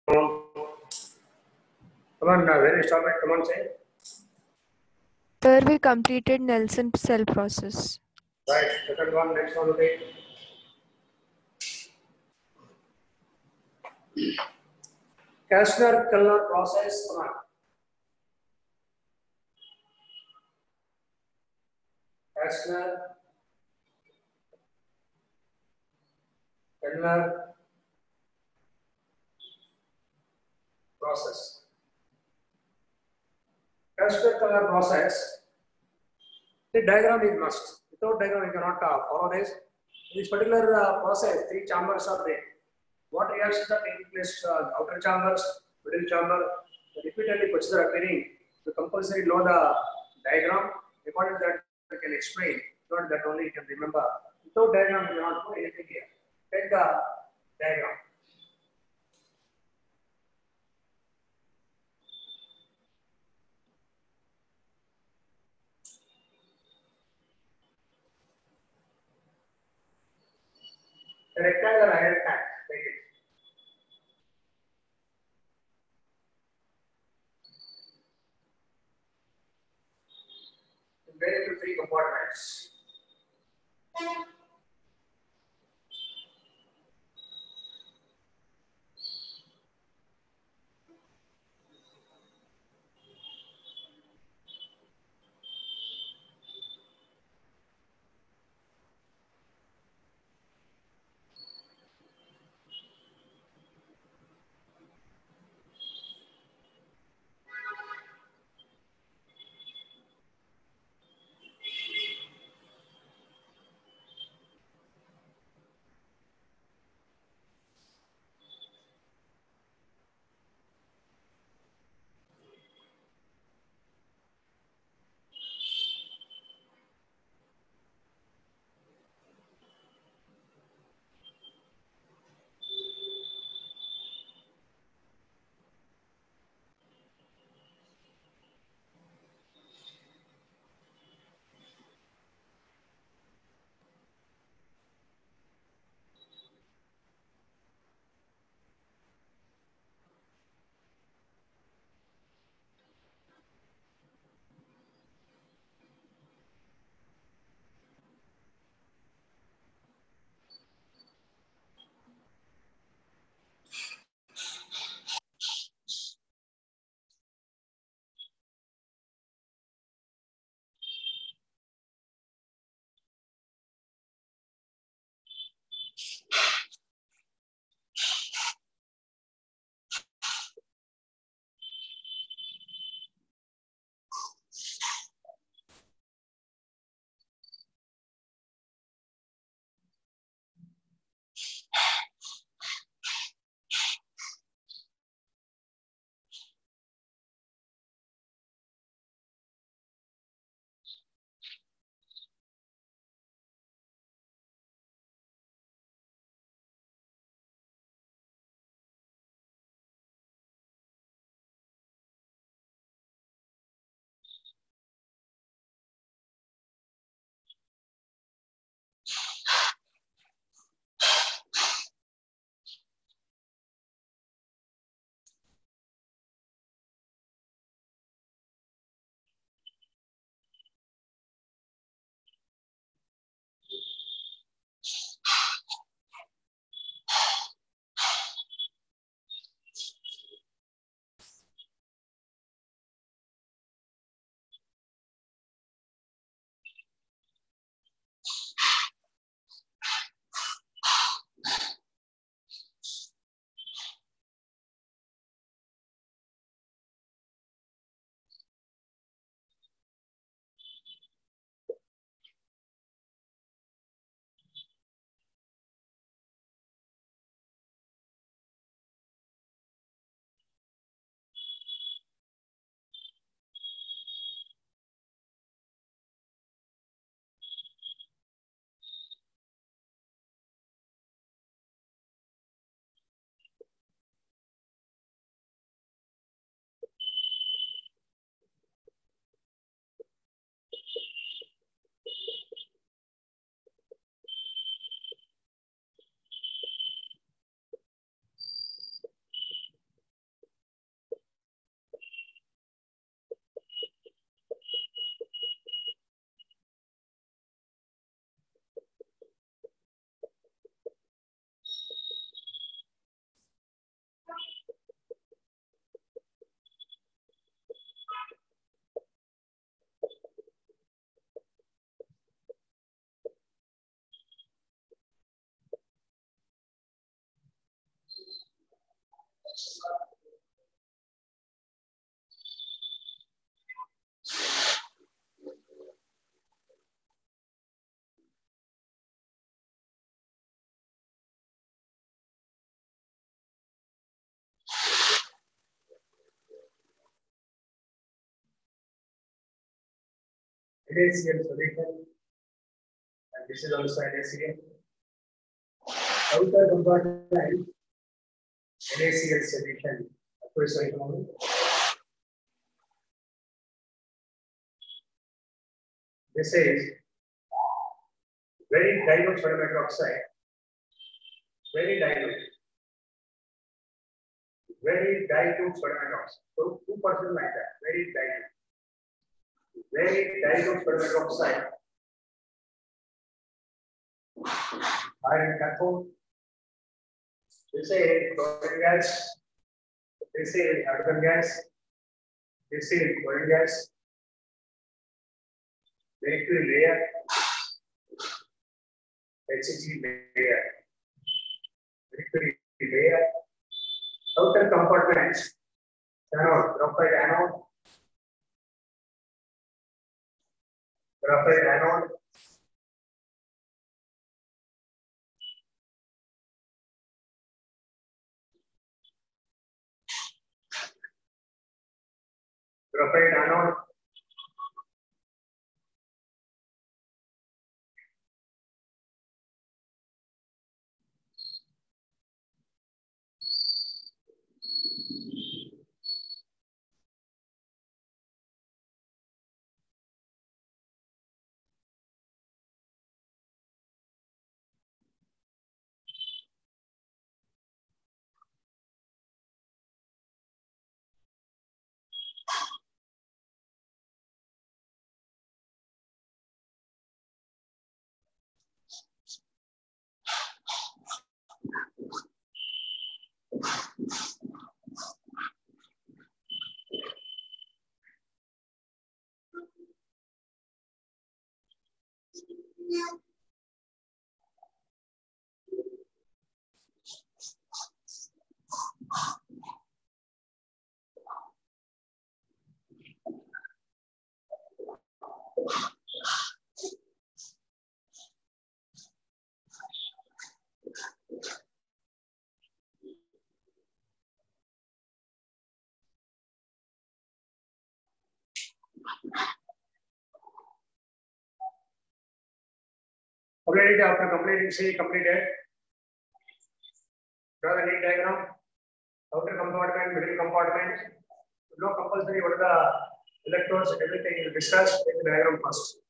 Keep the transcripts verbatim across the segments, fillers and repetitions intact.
Come on, uh, where you stop it? Come on, say. Sir, we completed Nelson cell process. Right, second one, next one, okay. Kastner-Kellner process, come on. Kastner-Kellner process. Kastner-Kellner process, the diagram is must. Without diagram, you cannot uh, follow this. In this particular uh, process, three chambers are there. What reactions are taking place? Uh, outer chambers, middle chamber, repeatedly procedures are occurring. You compulsory know the diagram. According to that, you can explain. Not that only you can remember. Without diagram, you cannot know anything here. Take the diagram. The rectangle iron tank. Take it. Very into three compartments. NaCl solution, and this is also NaCl. Outer compartment NaCl solution. This is very dilute sodium hydroxide, very dilute, very dilute sodium hydroxide. So two percent like that, very dilute, very dilute sodium hydroxide. Iron cathode. This is chlorine gas. This is argon gas. This is chlorine gas. Mercury layer. Hg layer. Mercury layer. Outer compartments. Anode, graphite anode. Graphite anode. Graphite anode. Completed after completing C completed. Draw the neat diagram. Outer compartment, middle compartment. No compulsory what are the electrodes, everything you discuss. Take the diagram first.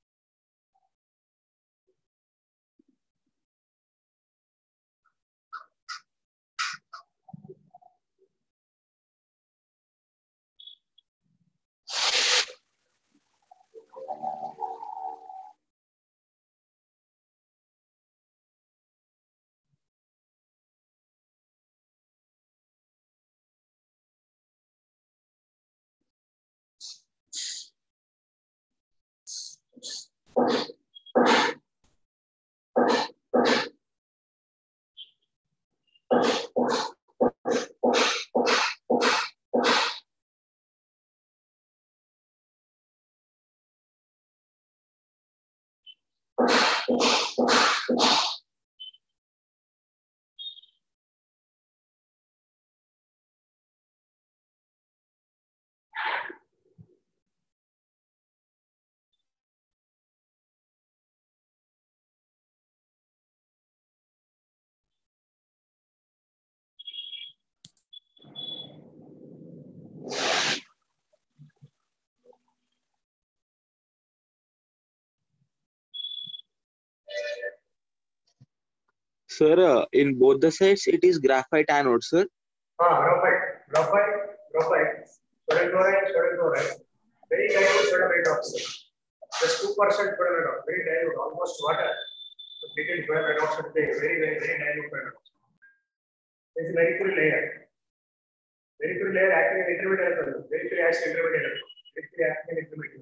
Sir, uh, in both the sides, it is graphite anode, sir. Ah, graphite, graphite, graphite, sodium chloride, sodium chloride, very dilute sodium hydroxide. Just two percent sodium hydroxide, very dilute, almost water. Little sodium hydroxide, very, very, very dilute sodium hydroxide. This is mercury layer. Mercury layer acting as intermediate, mercury acts as intermediate, mercury acting as intermediate.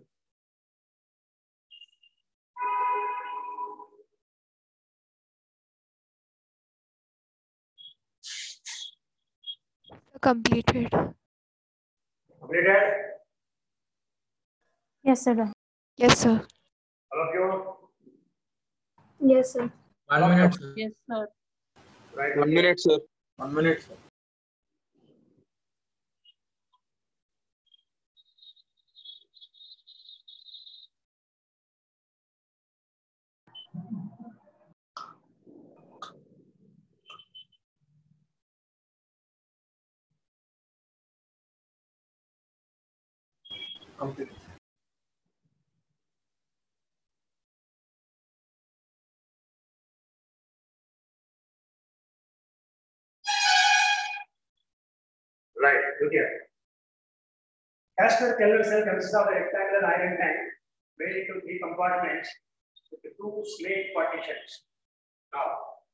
Completed. Completed? Yes, sir. Yes, sir. All of you? Yes, sir. One minute, sir. Yes, sir. Right. One minute, sir. One minute, sir. Complete. Right. Look here. Castor Keller cell consists of a rectangular iron tank made into three compartments with two slate partitions. Now,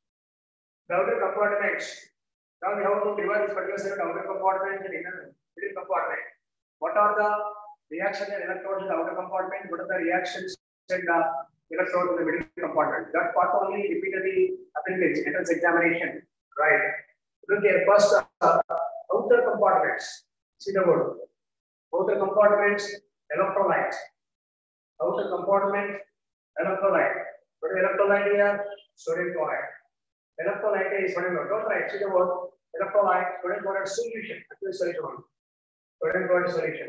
the outer compartments. Now we have to divide this particular cell into outer compartment and inner middle compartment. What are the reactions and electrodes in the outer compartment? What are the reactions and the electrodes in the middle compartment? That part only repeatedly happened in entrance examination. Right. Look here. First, uh, outer compartments. See the word. Outer compartments, electrolytes. Outer compartment, electrolyte. What is electrolyte here? Sodium chloride. Electrolyte is sodium chloride. Don't write. See the word. Electrolyte, sodium chloride solution. Actually, solution. Sodium chloride solution.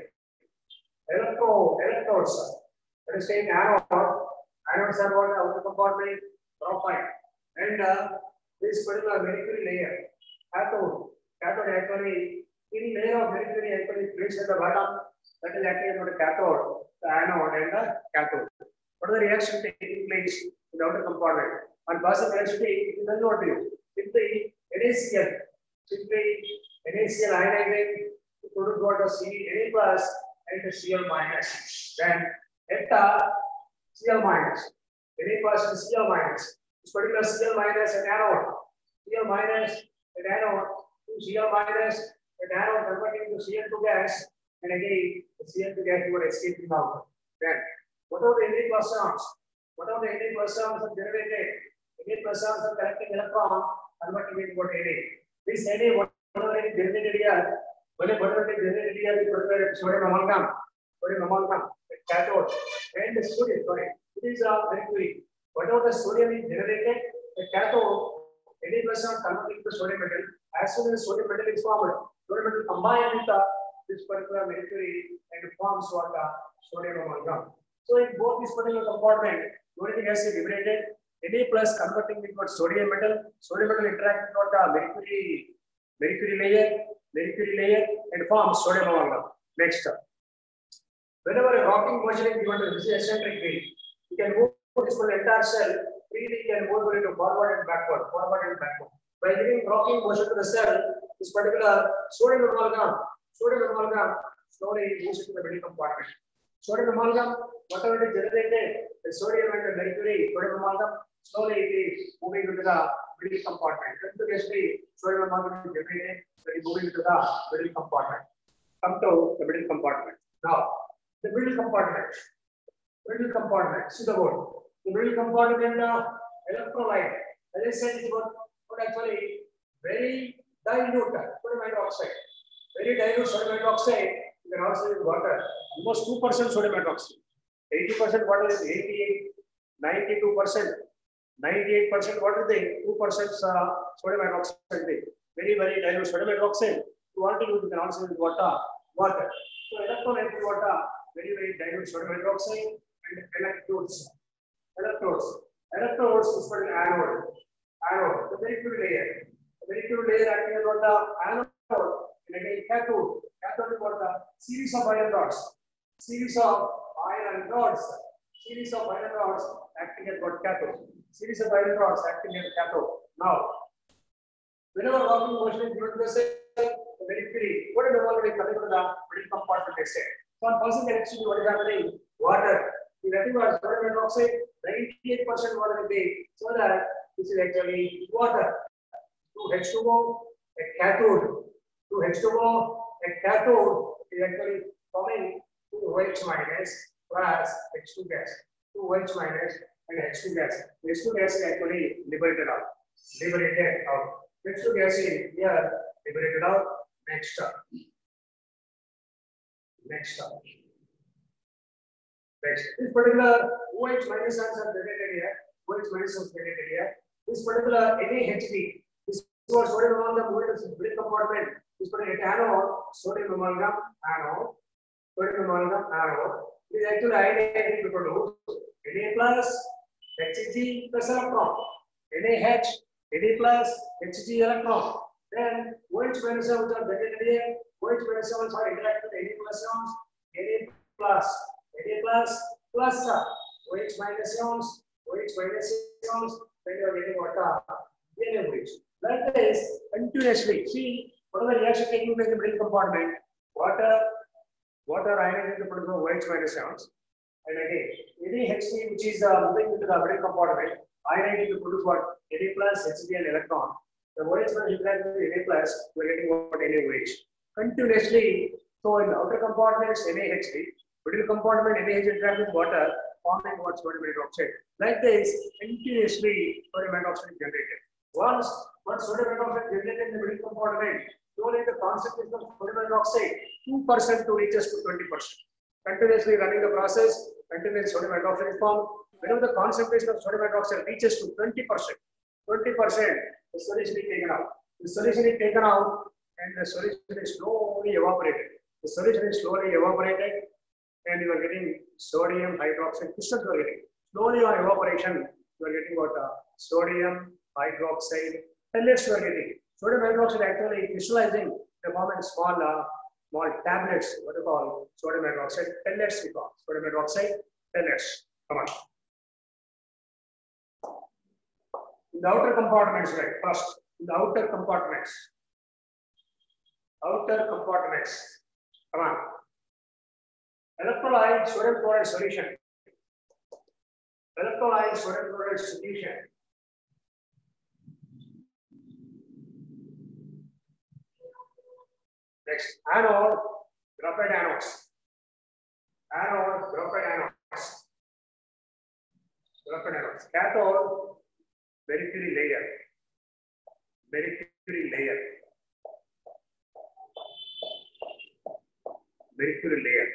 Electro, electrodes. Let us take anode. Anodes are what? Outer compartment, graphite. And uh, this particular mercury layer. Cathode. Cathode actually. In layer of mercury actually placed at the bottom, that is actually not a cathode, the anode and the cathode. What are the reactions taking place in the outer compartment? On passing electricity, it is unknown to you. If the NaCl, simply NaCl ionizing to produce what a C Na plus and the Cl minus, then eta Cl minus, Na plus and Cl minus. This particular Cl minus and anode, Cl minus and anode to Cl minus. The anode converting to C L two gas, and again the C L two gas would escape out. Then, what are the Na plus ions? What are the Na plus ions are generated? Na plus ions are collecting electron, converting into what Na. This Na, whatever it is generated here, whatever it is generated here, we put sodium amalgam, sodium amalgam, cathode, and the sodium. Sorry, it is a mercury. Whatever the sodium is generated, the cathode, Na plus ion converting to sodium metal. As soon as sodium metal is formed, sodium metal combined with the, this particular mercury and forms what the sodium amalgam. So in both this particular compartment, fluoric acid liberated, Na plus converting with what sodium metal, sodium metal interacting with the mercury, mercury layer, mercury layer, and forms sodium amalgam. Next, whenever a rocking motion is given to this eccentric wheel, you can move this for the entire cell, freely you can move it to forward and backward, forward and backward. By giving rocking motion to the cell, this particular sodium amalgam, sodium amalgam slowly moves into the middle compartment. Sodium amalgam, whatever it is generated, the sodium and the mercury, sodium amalgam, slowly it is moving into the middle compartment. Continuously, sodium amalgam is generated, it is moving into the middle compartment. Come to the middle compartment. Now, the middle compartment, middle compartment, see the word. The middle compartment, uh, electrolyte, as I said, is what actually very dilute sodium hydroxide. Very dilute sodium hydroxide, you can also use water. Almost two percent sodium hydroxide. eighty percent water is eighty-eight, ninety-two percent, ninety-eight percent water is two percent uh, sodium hydroxide. Very, very dilute sodium hydroxide. If you want to use, you can also use water. Water. So electrolyte water, very, very dilute sodium hydroxide and electrodes. Electrodes. Electrodes is for the anode. Anode, the mercury layer. The mercury layer acting as what the anode, and again cathode. Cathode is what the series of iron rods. Series of iron rods. Series of iron rods acting as what cathode. Series of iron rods acting as cathode. Now, whenever rocking motion is given to the cell, the mercury, what is already coming to the middle compartment extent. So on passing electricity, what is happening? Water. The nothing but sodium hydroxide, ninety-eight percent water will be, so that this is actually water. two H two O, a cathode. two H two O, a cathode is actually forming two OH minus plus H two gas. two OH minus and H two gas. H two gas is actually liberated out. Liberated out. H two gas is here liberated out. Next up. Next up. Next. This particular OH minus ions are generated here. OH minus ions generated here. This particular N A H B. This was sodium amalgam middle compartment. This particular anode, sodium amalgam anode, sodium amalgam anode. This is actually iodine to produce Na plus Hg plus electron. NaH, Na plus Hg electron. Then OH minus ions are generated here. OH minus ions are interacting with Na plus ions. Na plus, Na plus plus OH minus ions, OH minus ions. Then you are getting water. NaOH. That is continuously. See, what are the reaction taking place in the middle compartment? Water, water ionizing to produce OH minus ions. And again, NaHg, which is uh, moving into the middle compartment, ionizing to produce what? Na plus, Hg and electron. The OH minus interacting with Na plus, we are getting what? NaOH. Continuously, so in the outer compartments, NaHg, middle compartment, NaH interacting with water, forming what? Sodium hydroxide. Like this, continuously, sodium hydroxide is generated. Once, once sodium hydroxide is generated in the middle compartment, slowly the concentration of sodium hydroxide two percent to reaches to twenty percent. Continuously running the process, continuous sodium hydroxide is formed. Whenever the concentration of sodium hydroxide reaches to twenty percent, twenty percent, the solution is taken out. The solution is taken out and the solution is slowly evaporated. The solution is slowly evaporated and you are getting sodium hydroxide crystals. You are getting slowly on evaporation. You are getting what? Uh, sodium hydroxide pellets. You are getting sodium hydroxide actually crystallizing. They form in small, uh, small tablets. What you call sodium hydroxide pellets? We call sodium hydroxide pellets. Come on. In the outer compartments, right? First, in the outer compartments. Outer compartments. Come on. Electrolyte sodium chloride solution. Electrolyte sodium chloride solution. Next, anode, graphite anodes. Anode, graphite anodes. Graphite anodes. Cathode, mercury layer. Mercury layer. Mercury layer.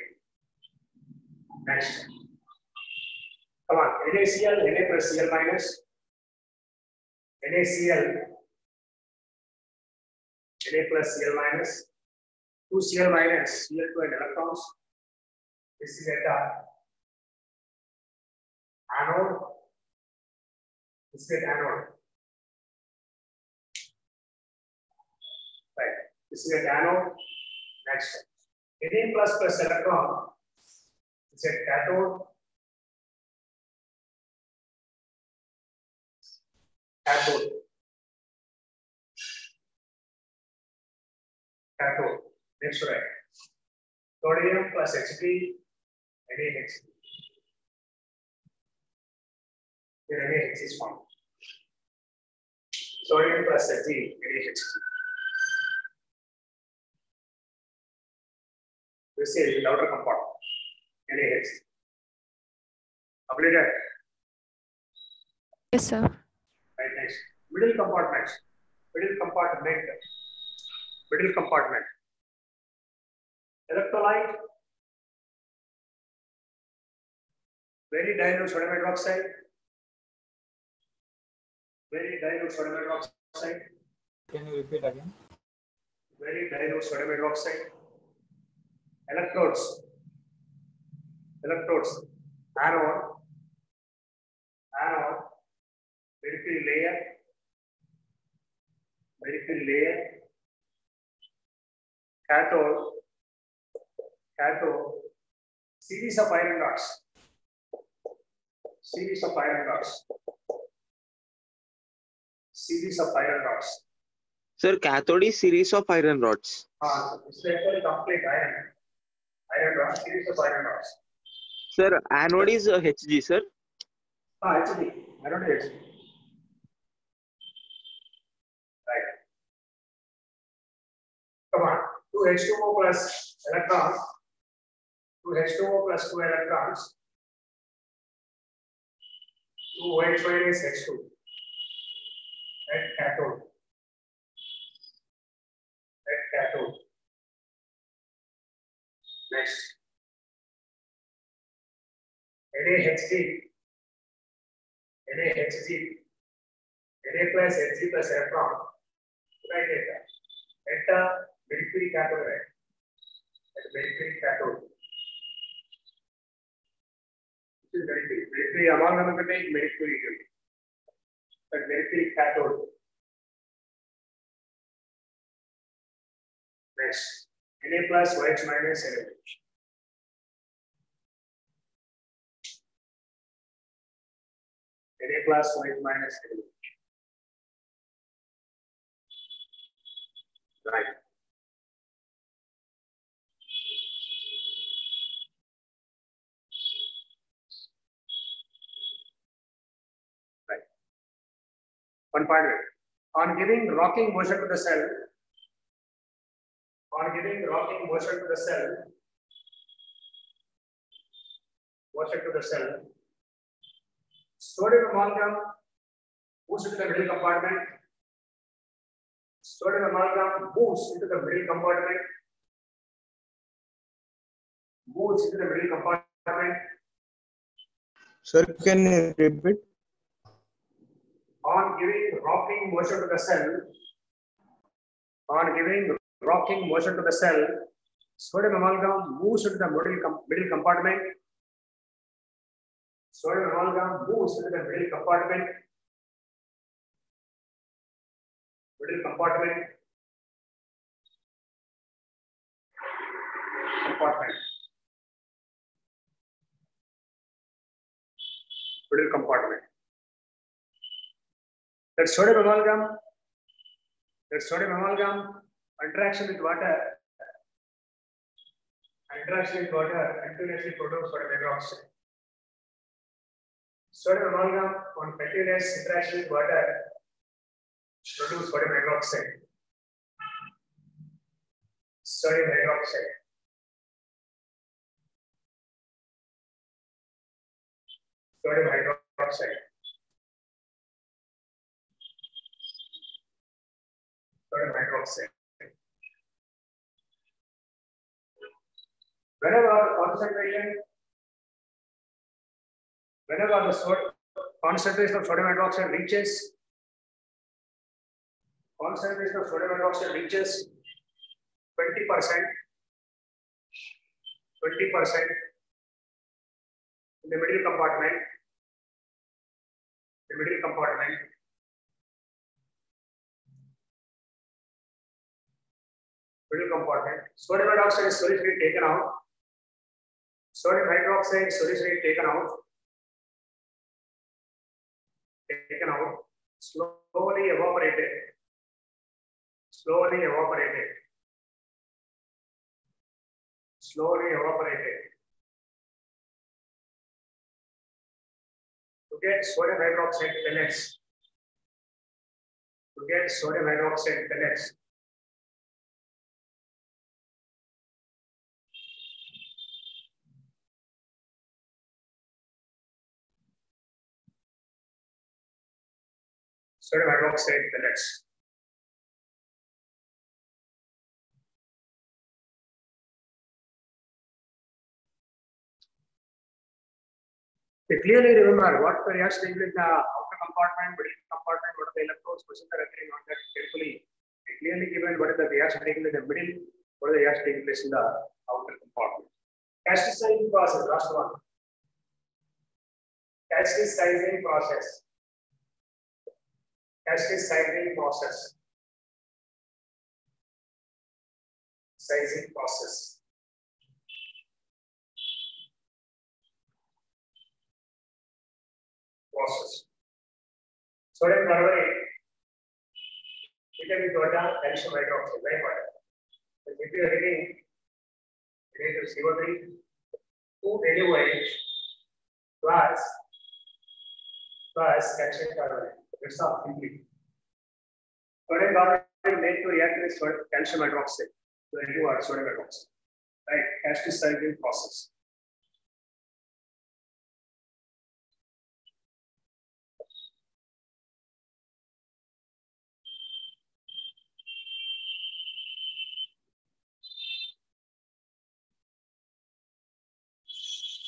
Next. Come on, NaCl, Na plus Cl minus. NaCl, Na plus Cl minus. two Cl minus, Cl two and electrons. This is at uh, anode. This is at anode. Right. This is at anode. Next. Na plus plus electron. This is at cathode. Cathode. Cathode. Next, right. Sodium plus Hg, NaHg. Here NaHg is formed. Sodium plus Hg, NaHg. This is the outer compartment. NaHg. Completed. Yes, sir. Right, next. Middle compartment. Middle compartment. Middle compartment. Electrolyte. Very dilute sodium hydroxide. Very dilute sodium hydroxide. Can you repeat again? Very dilute sodium hydroxide. Electrodes. Electrodes. Anode. Anode. Mercury layer. Mercury layer. Cathode. Cathode. Series of iron rods. Series of iron rods. Series of iron rods. Sir, cathode is series of iron rods. Ah, it's actually complete iron. Iron rods. Series of iron rods. Sir, anode is uh, Hg, sir. Ah, H D. I don't know H D. Right. Come on. two H two O plus electrons. two H two O plus two electrons. two OH minus H two. At cathode. At cathode. Next, NaHG, NaHG, Na plus Hg plus electron. Write it at the mercury cathode. Right? At mercury cathode. This is mercury. Mercury amalgam में एक mercury है. At mercury cathode. Next, Na plus OH minus NaOH. Na plus OH minus NaOH. Right. Right. One part of it. On giving rocking motion to the cell, on giving rocking motion to the cell, motion to the cell, sodium amalgam moves into the middle compartment. Sodium amalgam moves into the middle compartment. Moves into the middle compartment. Sir, can you repeat? On giving rocking motion to the cell, on giving rocking motion to the cell, sodium amalgam moves into the middle, com middle compartment. Sodium amalgam moves into the middle compartment. Middle compartment. Compartment. Middle compartment. That sodium amalgam, that sodium amalgam interaction with water, interaction with water continuously produces sodium hydroxide. Sodium amalgam on continuous interaction with water produce sodium hydroxide. Sodium hydroxide. Sodium hydroxide. Sodium hydroxide. Whenever concentration, whenever the sodium concentration of sodium hydroxide reaches, concentration of sodium hydroxide reaches twenty percent, twenty percent in the middle compartment, the middle compartment. Middle compartment. Sodium hydroxide is solution taken out. Sodium hydroxide solution taken out. Taken out. Slowly evaporated. Slowly evaporated. Slowly evaporated. To get sodium hydroxide pellets. To get sodium hydroxide pellets. Sodium hydroxide pellets. We clearly remember what the reaction taking place in the outer compartment, middle compartment, what are the electrons, questions are occurring on that carefully. We clearly given what is the reaction taking place in the middle, what is the reaction taking place in the outer compartment. Casticizing process, last one. Casticizing process. Casticizing process. Sizing process. Process. Sodium carbonate, vitamin water, calcium hydroxide, very important. If you are getting negative C O three, two NaOH plus plus calcium carbonate. That's all simply. Sodium carbonate made to react with calcium hydroxide. So you are sodium hydroxide. Right, casticizing process.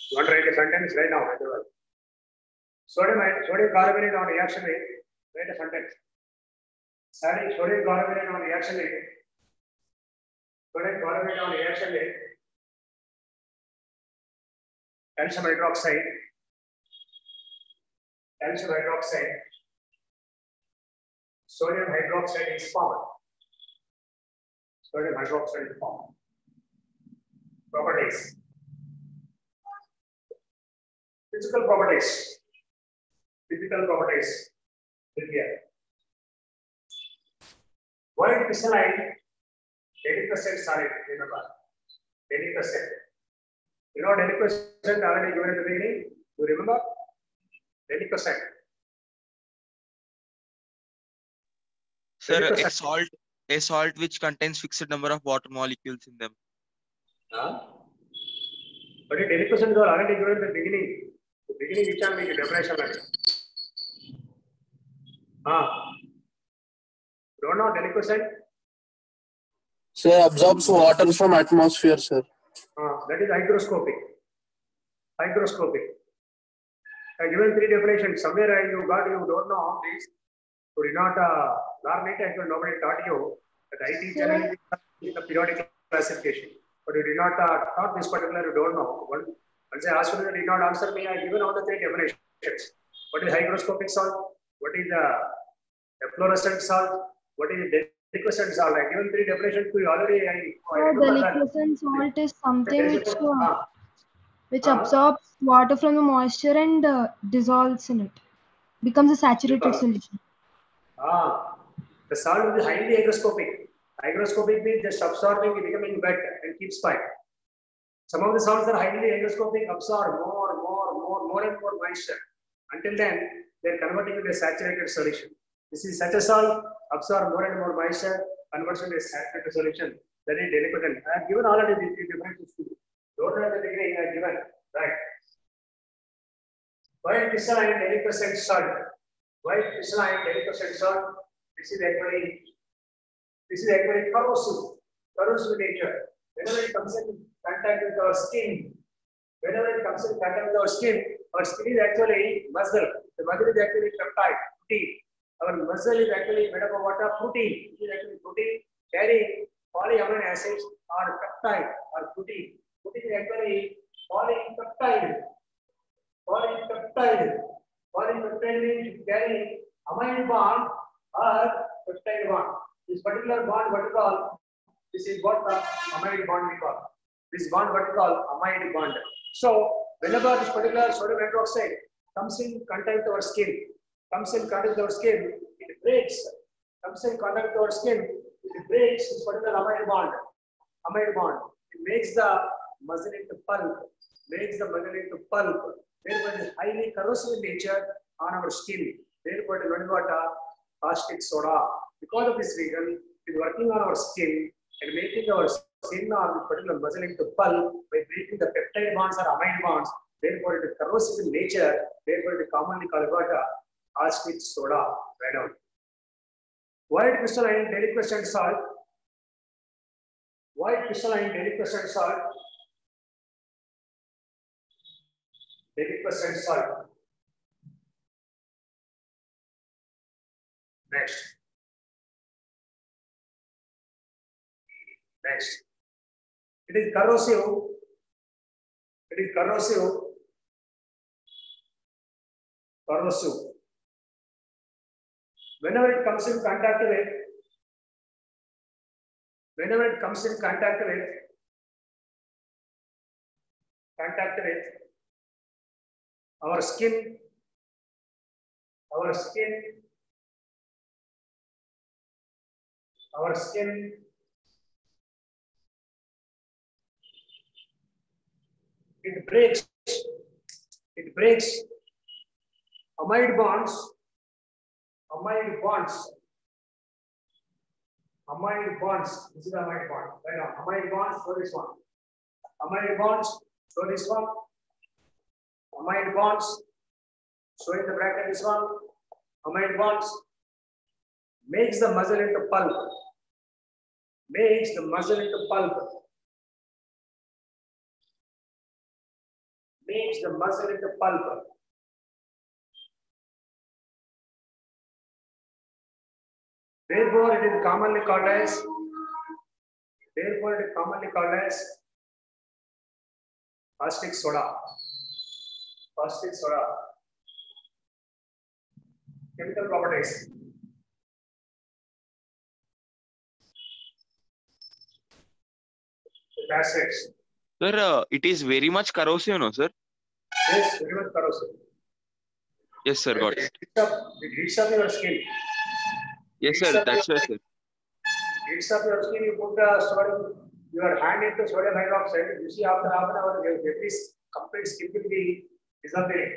You want to write a sentence right now? Sodium, sodium carbonate on reaction rate. Write a sentence. Sodium, sodium carbonate on reaction rate. Sodium carbonate on reaction rate. Calcium hydroxide. Calcium hydroxide. Sodium hydroxide is formed. Sodium hydroxide is formed. Properties. Physical properties. Physical properties. Here. White crystalline, eighty percent solid, remember. eighty percent. You know, eighty percent already given at the beginning. You remember? eighty percent. Sir, a salt, a salt which contains fixed number of water molecules in them. Huh? But eighty percent is already given at the beginning. The beginning which I make a definition like it. Ah. Don't know eighty percent? Sir, absorbs water from atmosphere, sir. Ah, that is hygroscopic. Hygroscopic. I given three definitions. Somewhere I you got, you don't know this. You did not uh, learn it, actually nobody taught you. But I teach generally in the periodic classification. But you did not uh, taught this particular, you don't know. One, once I asked you, you did not answer me, I given all the three definitions. What is hygroscopic salt? What is the efflorescent salt? What is the deliquescent salt? I given three definitions to you already. I, I So deliquescent salt is something which uh, ah, which Ah. absorbs water from the moisture and uh, dissolves in it, becomes a saturated Dissolves. solution. ah, the salt is highly hygroscopic. Hygroscopic means just absorbing, becoming wet and keeps quiet. Some of the salts are highly hygroscopic, absorb more, more, more, more and more moisture. Until then, they are converting into a saturated solution. This is such a salt, absorb more and more moisture, converts into a saturated solution. That is deliquescent. I have given already these three differences to you. Don't know the degree I have given. Right. White crystalline deliquescent salt. White crystalline deliquescent salt. This is actually this is actually corrosive. Corrosive nature. Whenever it comes in contact with our skin, whenever it comes in contact with our skin, our skin is actually muscle. The muscle is actually peptide, protein. Our muscle is actually made up of what? Protein. It is actually protein carrying polyamino acids or peptide or protein. Protein is actually polypeptide. Polypeptide. Polypeptide means carrying amine bond or peptide bond. This particular bond, what we call, this is what the amide bond we call. This bond, what we call amide bond. So, whenever this particular sodium hydroxide comes in contact with our skin, comes in contact with our skin, it breaks. Comes in contact with our skin, it breaks this particular amide bond. Amide bond. It makes the muscle into pulp. Makes the muscle into pulp. Therefore, it is highly corrosive in nature on our skin. Therefore, it is what caustic soda. Because of this reason, it is working on our skin and making our skin or this particular muscle into pulp by breaking the peptide bonds or amide bonds. Therefore, it is corrosive in nature. Therefore, it is commonly called what caustic soda. Right now, white crystalline deliquescent salt. White crystalline deliquescent salt. Deliquescent salt. Next. Next. It is corrosive. It is corrosive. Corrosive. Whenever it comes in contact with, whenever it comes in contact with, contact with our skin, our skin, our skin, it breaks, it breaks amide bonds, amide bonds, amide bonds. This is the amide bond. Right now, amide bonds. So this one, amide bonds. So this one, amide bonds. So in the bracket this one, amide bonds makes the muscle into pulp. Makes the muscle into pulp. means the muscle into pulp. Therefore, it is commonly called as. Therefore, it is commonly called as caustic soda. Caustic soda. Chemical properties. The acids. Sir, uh, it is very much corrosive, no, sir? Yes, very much corrosive. Yes, sir, got it. It heats up, it heats up your skin. Yes, Heats sir, up that's your why, skin. sir. Heats up your skin, you put the sodium, your hand into sodium hydroxide, you see after half an hour, your every complete skin will be disappearing.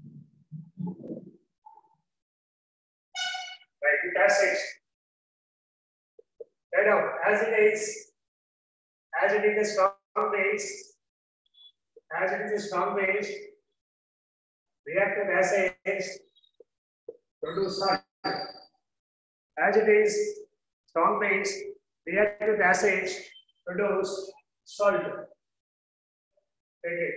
Right, it acids. Right now, as it is, as it is a strong base, as it is a strong base, reactive acids produce salt. As it is strong base, reactive acids produce salt. Okay.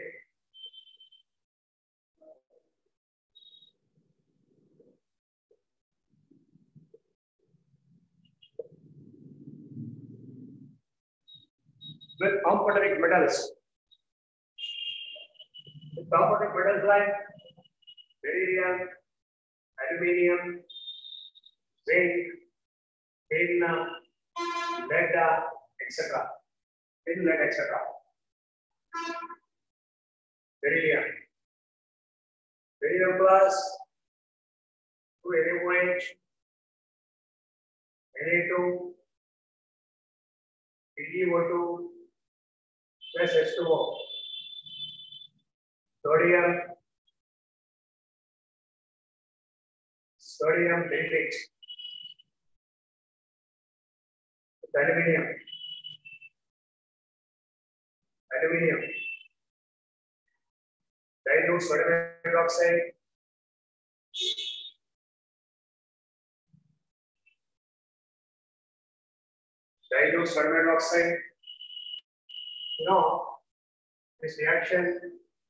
With amphoteric metals. With amphoteric metals like beryllium, aluminium, zinc, tin, lead, et cetera. Tin, lead, et cetera. Beryllium. Beryllium plus two N A O H, N A two, P g O two, plus H two O. Sodium, sodium benefit. Aluminium, aluminium, dilute sodium hydroxide, dilute sodium hydroxide. You know, this reaction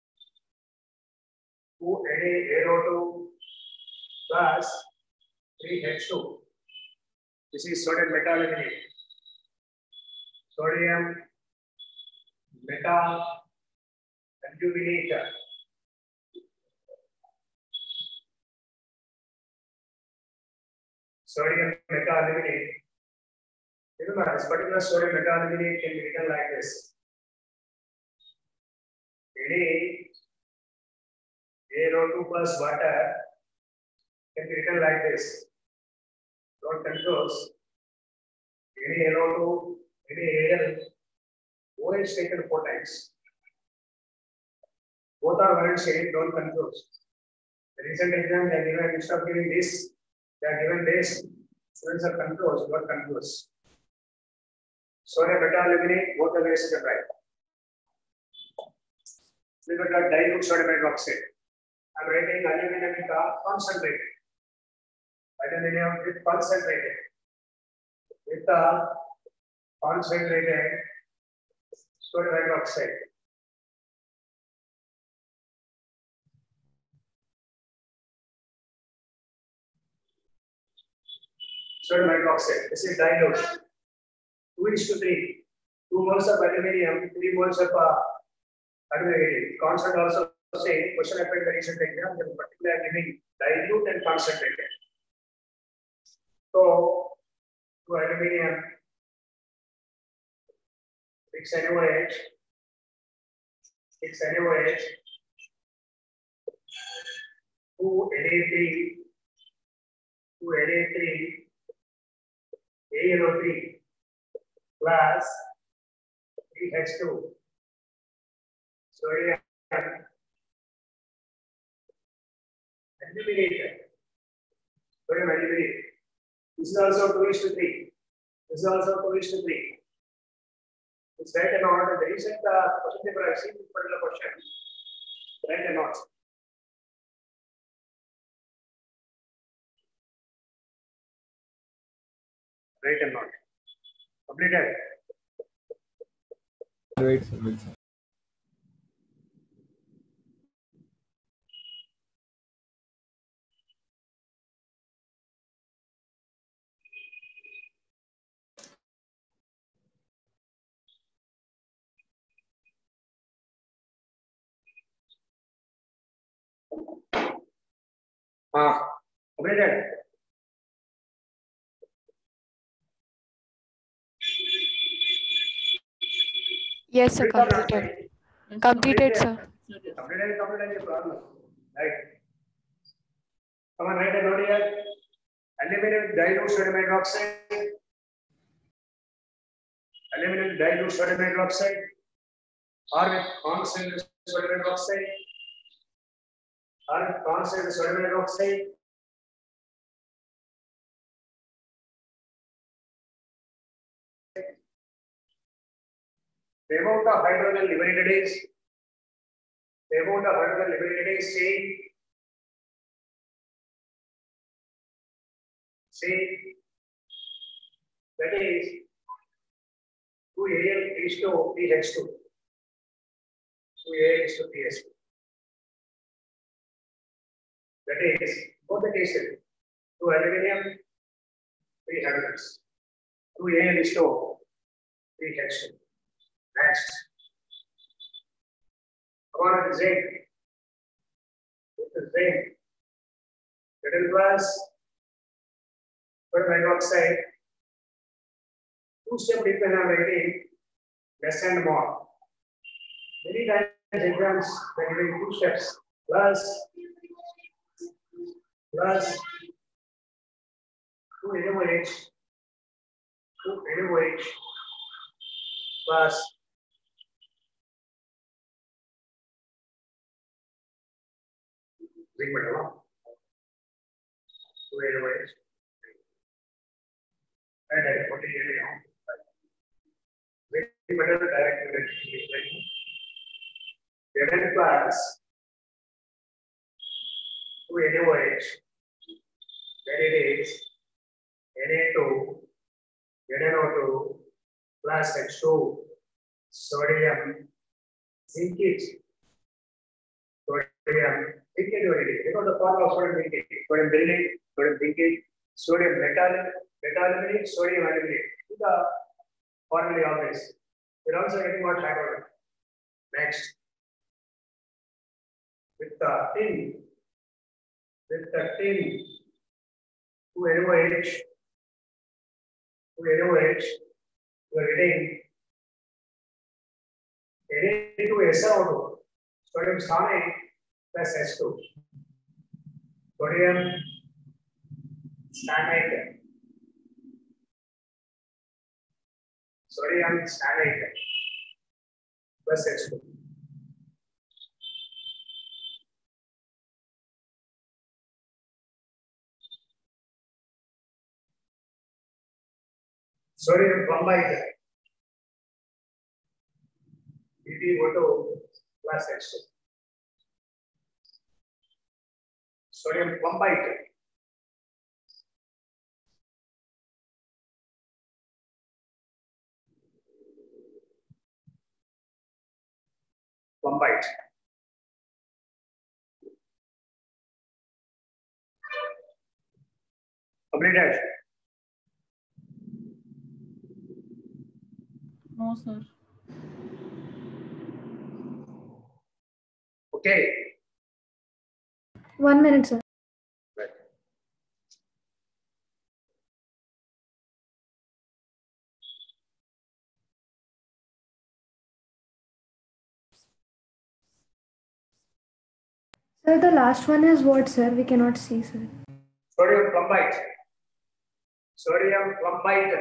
two N A A O two plus three H two. This is sodium metaluminate. Sodium metaluminate. Sodium metaluminate. Remember, this particular sodium metaluminate can be written like this. A A O two plus water can be written like this. Don't confuse. N A L O two, N A L, O H taken four times. Both are one and same, don't confuse. The recent exam, they are given, instead of giving this, they are given this. Students are confused, don't confuse. Sodium metaluminate, both the ways are right. We got a dilute sodium hydroxide. I am writing aluminum with a concentrated. Aluminum with concentrated. With the concentrated sodium hydroxide. Sodium hydroxide. This is dilute. two is to three. two moles of aluminum, three moles of uh, aluminum. Constant also say question appeared in the recent exam, they particularly giving dilute and concentrated. So, to aluminum, six N A O H, six N A O H, two N A three, two N A three, A N O three plus three H two. Sodium aluminate. Sodium aluminate. This is also two is to three. This is also two is to three. It's right and not. The recent uh, question paper I have seen this particular question. Right and not. Right and not. Completed. Wait, sir, wait, sir. Ah, completed. Yes, sir. Complete or not? Completed. Completed, sir. Completed, completed, problem. Right. Come on, write a note here. Aluminum dilute sodium hydroxide. Aluminum dilute sodium hydroxide. Or with concentrated sodium hydroxide. Or with concentrated sodium hydroxide. The amount of hydrogen liberated is the amount of hydrogen liberated is same. Same. That is two A L is to P H two. two A L is to P H two. That is both the cases. Two aluminum, three hydrogens. two A L is to P H two. Next. Come on, zinc. This is zinc. Middle class. Sodium hydroxide. Two step difference I'm writing less and more. Many times exams they're giving two steps plus plus two N O H two N O H plus zinc metal two N O H and I put it in zinc metal direct equation N plus two N O H, then it is N A two, N N O two plus H two, sodium, zincate, sodium, zincate, you know the formula of sodium zincate, sodium berylate, sodium zincate, sodium metal, metaluminate, sodium aluminate. The formula always. We're also getting what hydrogen. Next. With the tin, with the tin, two N O H, two N O H, you are getting N A two S R O two, sodium stannate plus S two, sodium stannate, sodium stannate plus S two. Sodium bromide, B b O two plus H two. Sodium bromide, bromide. Completed. No, sir. Okay. One minute, sir. Right. Sir, the last one is what, sir? We cannot see, sir. Sodium bromide. Sodium bromide.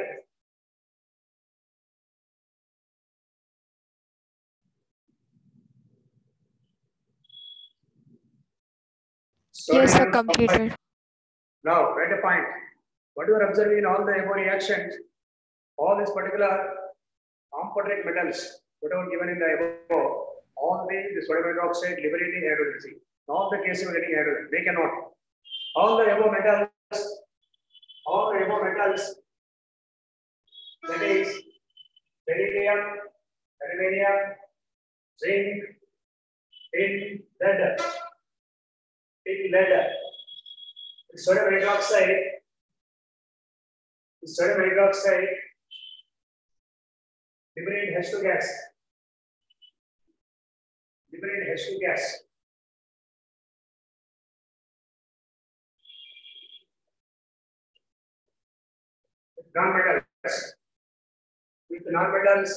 Yes, sir. Sodium Completed. bromide. Now, write a point. What you are observing in all the above reactions, all these particular component metals, whatever given in the above, all the, the sodium hydroxide liberating hydrogen. All the cases are getting hydrogen. They cannot. All the above metals, all the above metals, that is beryllium, aluminum, zinc, tin, lead, tin, lead, sodium hydroxide, sodium hydroxide, liberate H two gas, liberate H two gas. non-metals. With non-metals,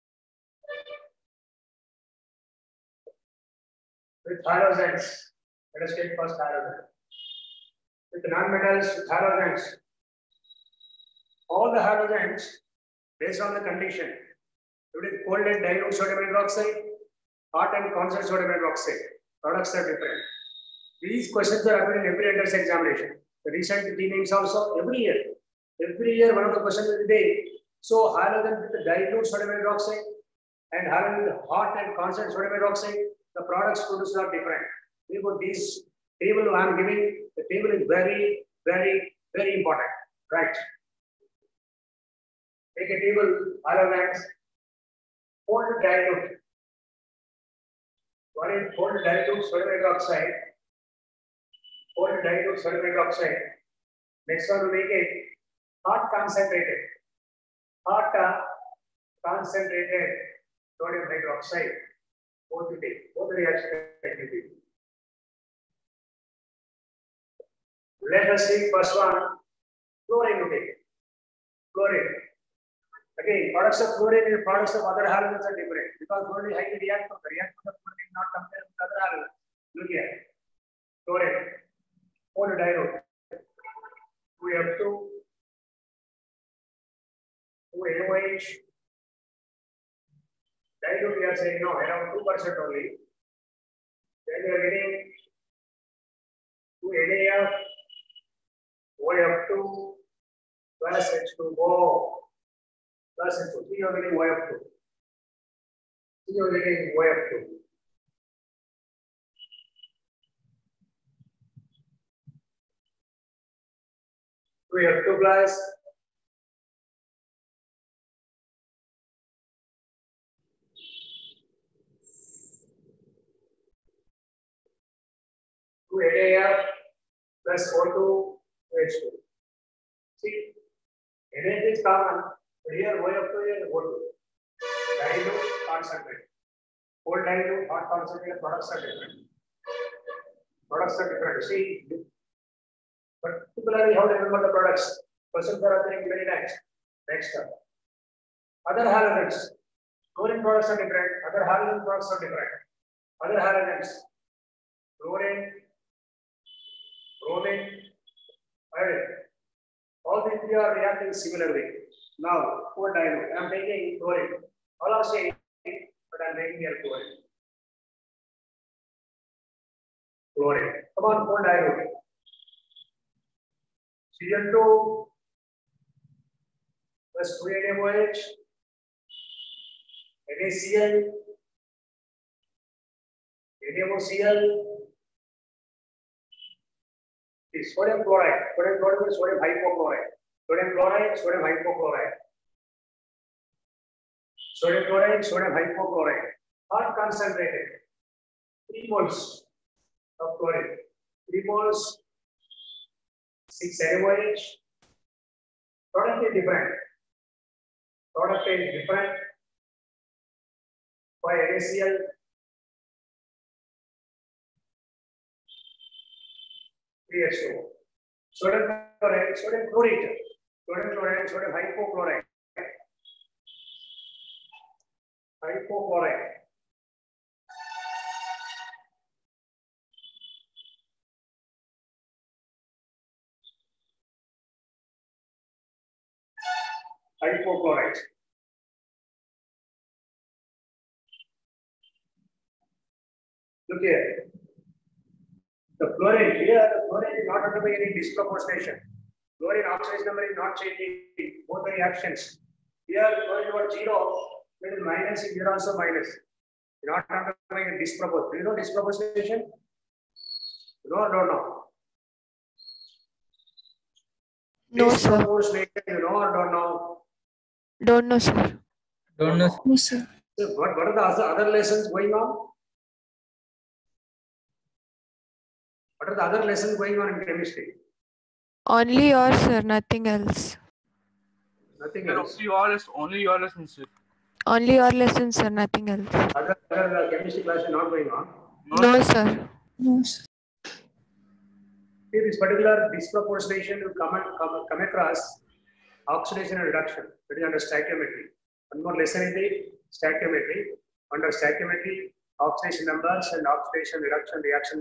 with halogens, let us take first halogen. With non-metals, with halogens, all the halogens, based on the condition, it is cold and dilute sodium hydroxide, hot and constant sodium hydroxide. Products are different. These questions are appearing in every entrance examination. The recent T names also every year. Every year, one of the questions will be so halogen with the dilute sodium hydroxide and halogen with hot and constant sodium hydroxide, the products produced are different. Therefore, this table I am giving, the table is very, very, very important. Right. Take a table, halogens, cold dilute. What is cold dilute sodium hydroxide? Cold dilute sodium hydroxide. Next one, we make it hot concentrated. Hot uh, concentrated sodium hydroxide. Both you take. Both reactions you take. Let us see first one. Chlorine you take. Chlorine. Again, products of chlorine and products of other halogens are different because chlorine is highly reactive. The reaction of chlorine is not compared with other halogens. Look here. Chlorine. Cold dilute. We have two. two N O H. Dilute we are saying no, around two percent only. Then we are getting two N A F. O F two plus H two O. Plus H two. See you are getting O F two. See you are getting O F two. We have two plus two N A F plus O two H two. See, N A F is common, but here O F two and O two. Dilute, concentrate. Cold dilute, hot concentrate, products are different. Products are different. See, particularly how to remember the products. Questions are appearing many times. Next step. Other halogens. Chlorine products are different. Other halogen products are different. Other halogens. Chlorine, bromine, iodine. All these three are reacting similarly. Now, cold dilute. I am taking chlorine. All are same, but I am taking here chlorine. Chlorine. Come on, cold dilute. C L two plus two N A O H, NaCl, NaOCl, sodium chloride. Sodium chloride is sodium hypochlorite. Sodium chloride, sodium hypochlorite. Sodium chloride, sodium hypochlorite. Hot concentrated. three moles of chlorine. three moles. six N A O H. Product is different. Product is different. five NaCl. three H two O. Sodium chloride, sodium chloride. Sodium chloride, sodium hypochlorite. Hypochlorite. Hypochlorite. Look here. The fluorine here, the fluorine is not undergoing any disproportionation. Fluorine oxidation number is not changing both the reactions. Here, fluorine over zero, when it minus, here also minus. Not undergoing a disproportion. Do you know disproportionation? No, no, no. No, sir. Disproportionation, you know or don't know? Don't know, sir. Don't know. No, sir. So what, what are the other, other lessons going on? What are the other lessons going on in chemistry? Only yours, sir. Nothing else. Nothing Sir, else. only your lesson, only your lesson, sir. Only your lessons, sir. Nothing else. Other, other uh, chemistry class is not going on. No, sir. No, sir. See, this particular disproportionation will come, and, come, come across oxidation and reduction. That is under stoichiometry. One more lesson in the stoichiometry. Under stoichiometry, oxidation numbers and oxidation reduction reaction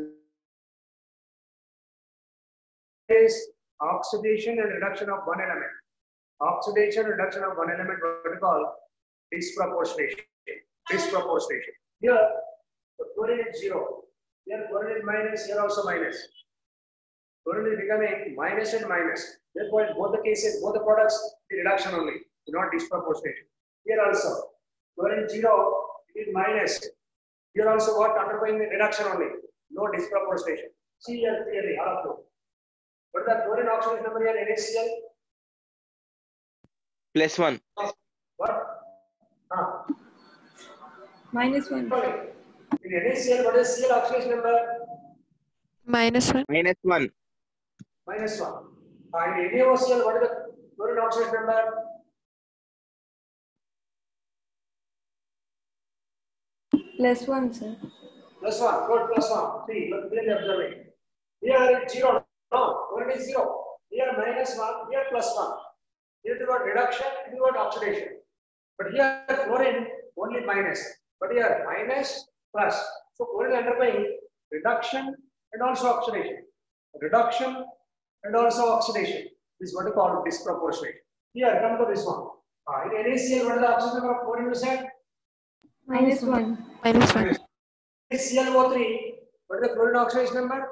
is oxidation and reduction of one element. Oxidation reduction of one element, what we call disproportionation. Disproportionation. Here, the chlorine is zero. Here, chlorine is minus. Here also minus. Chlorine is becoming minus and minus. Therefore, in both the cases, both the products, the reduction only, not disproportionation. Here also, chlorine zero, it is minus. Here also, what undergoing the reduction only, no disproportionation. See here clearly, all of you. What is the chlorine oxidation number here? NaCl Plus one. what? Ah. Minus one. In NaCl, what is Cl oxidation number? Minus one. Minus one. Minus one. Uh, in NaOCl, what is the chlorine oxidation number? Plus one, sir. Plus one. Good, plus one. See, look, clearly observing. Here it's zero. No, chlorine is zero. Here minus one. Here plus one. Here you got reduction. You got oxidation. But here chlorine only minus. But here minus plus. So chlorine undergoing reduction and also oxidation. Reduction and also oxidation. This is what we call disproportionate. Here, come to this one. Uh, in NaCl, what is the oxidation number of chlorine you said? Minus one. Minus one. C L O three, what is the chlorine oxidation number?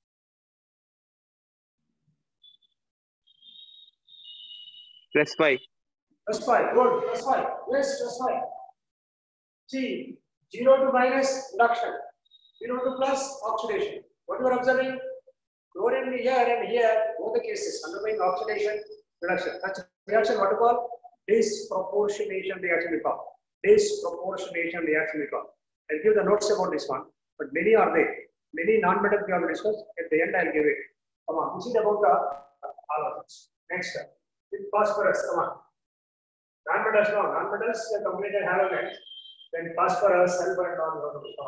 Plus five. Plus five. Good. Plus five. Yes, plus five. See, zero to minus reduction, zero to plus oxidation. What you are observing? Chlorine here and here, both the cases undergoing oxidation, reduction. Such reaction, what you call? Disproportionation reaction we call. Disproportionation reaction we call. I'll give the notes about this one, but many are there. Many non-metals we have discussed. At the end, I'll give it. Come on, this is about the all of this. Next step. With phosphorus, come on. Non-metals, no, non-metals, the completed halogens. Then phosphorus, sulfur, and all of them.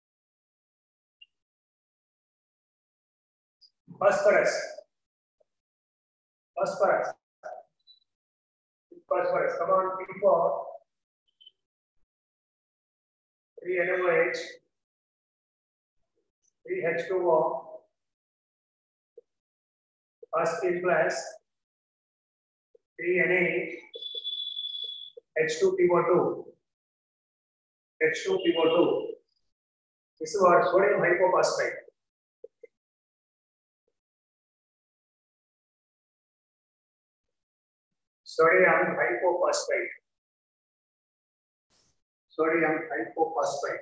Phosphorus. Phosphorus. Phosphorus. Come on, P four. three N O H. three H two O. Phosphine plus. three N A. H two P O two. H two P O two. This is what sodium hypophosphate. Sodium hypophosphate. Sodium hypophosphate.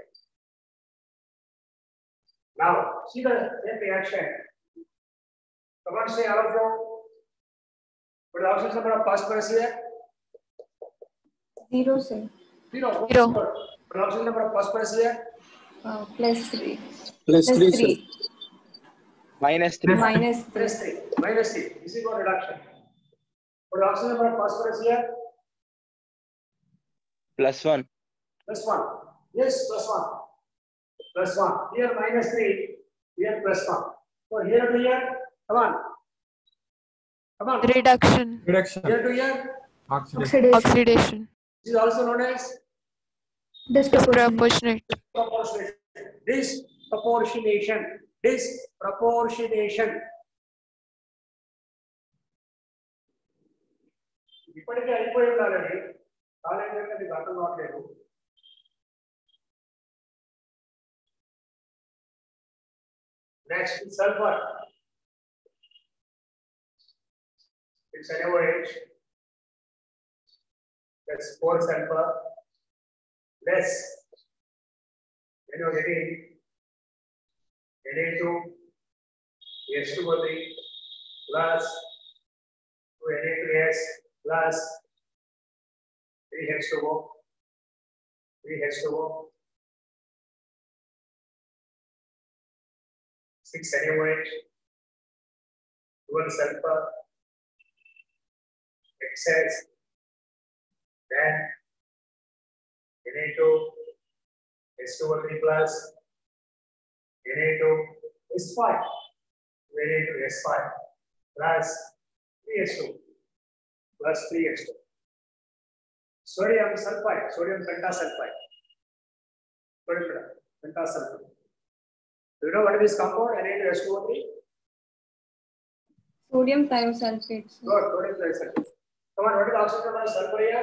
Now, see the same reaction. Come on, say all of you. What is the oxidation number of phosphorus here? Zero, sir. Zero. Zero. What is the oxidation number of phosphorus here? Uh, plus three. Plus Plus three, three. Minus three. Minus three. Minus three. Minus three. This is called reduction. What is the oxidation number of phosphorus here? Plus one. Plus one. Yes, plus one. Plus one. Here minus three. Here plus one. So here to here. Come on. Come on. Reduction. Reduction. Here to here. Oxidation. Oxidation. Oxidation. This is also known as Disproportionate. Disproportionate. disproportionation. Disproportionation. Disproportionation. ఇప్పటికే అయిపోయి ఉండాలండి college అంటే మీకు అర్థం కావట్లేదు next sulphur it's N O H that's four sulfur less then you're getting N A two H two O three plus two N A two S plus three H two O three H two O six N A O H twelve sulfur excess then N A two H two O three plus N A two S five N A two S five plus three H two plus three H two. Sodium sulfide, sodium pentasulfide. Sodium pentasulfide. Do you know what is this compound? N A two H two O three? Sodium thiosulfate. Good, sodium thiosulfate. Come on, what is the oxygen number of sulfur here?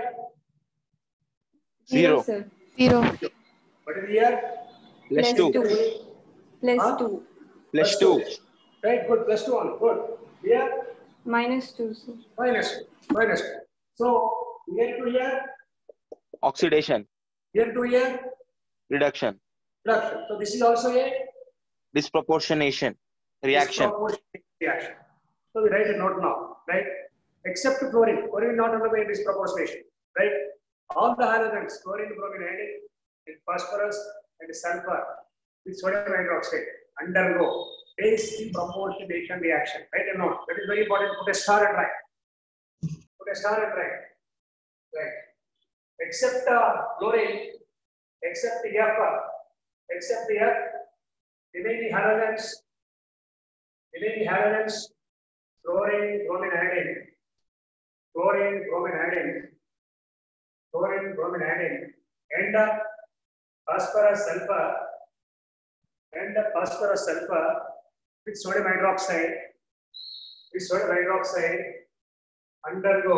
Zero. Sir. Zero. What is here? Plus Plus two. two. Plus Huh? two. Plus two. Right, good, plus two on, good. Here? Minus two, sir. Minus two, minus two. So, here to here, Oxidation. here to here, Reduction. reduction. So, this is also a Disproportionation. Reaction. disproportionate reaction. So, we write a note now, right? Except chlorine, chlorine not undergo any disproportionation, right? All the halogens, chlorine, bromine, iodine, and phosphorus, and sulfur with sodium hydroxide undergo disproportionation reaction. Write a note. That is very important. Put a star and write. Put a star and write. Right. Except uh, chlorine, except the F, except the F, remaining halogens, remaining halogens, chlorine, bromine, iodine, chlorine, bromine, iodine, chlorine, bromine, iodine, and uh, phosphorus, sulfur, and uh, phosphorus, sulfur with sodium hydroxide, with sodium hydroxide undergo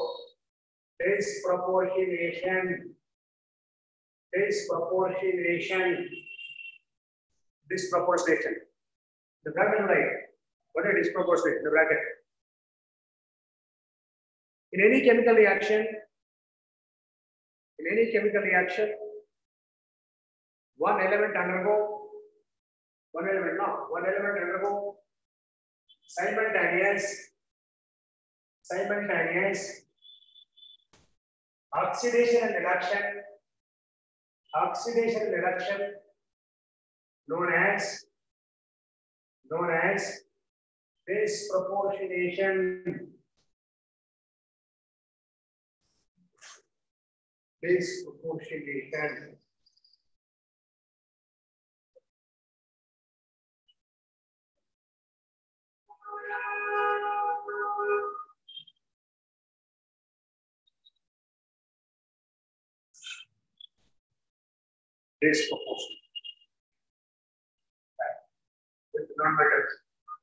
disproportionation, disproportionation, disproportionation. The bracket right. What is disproportionate? The bracket. In any chemical reaction, in any chemical reaction, one element undergo, one element now, one element undergo simultaneous, simultaneous oxidation and reduction, oxidation and reduction known as, known as disproportionation, disproportionation. Disproportionate. With non-metals.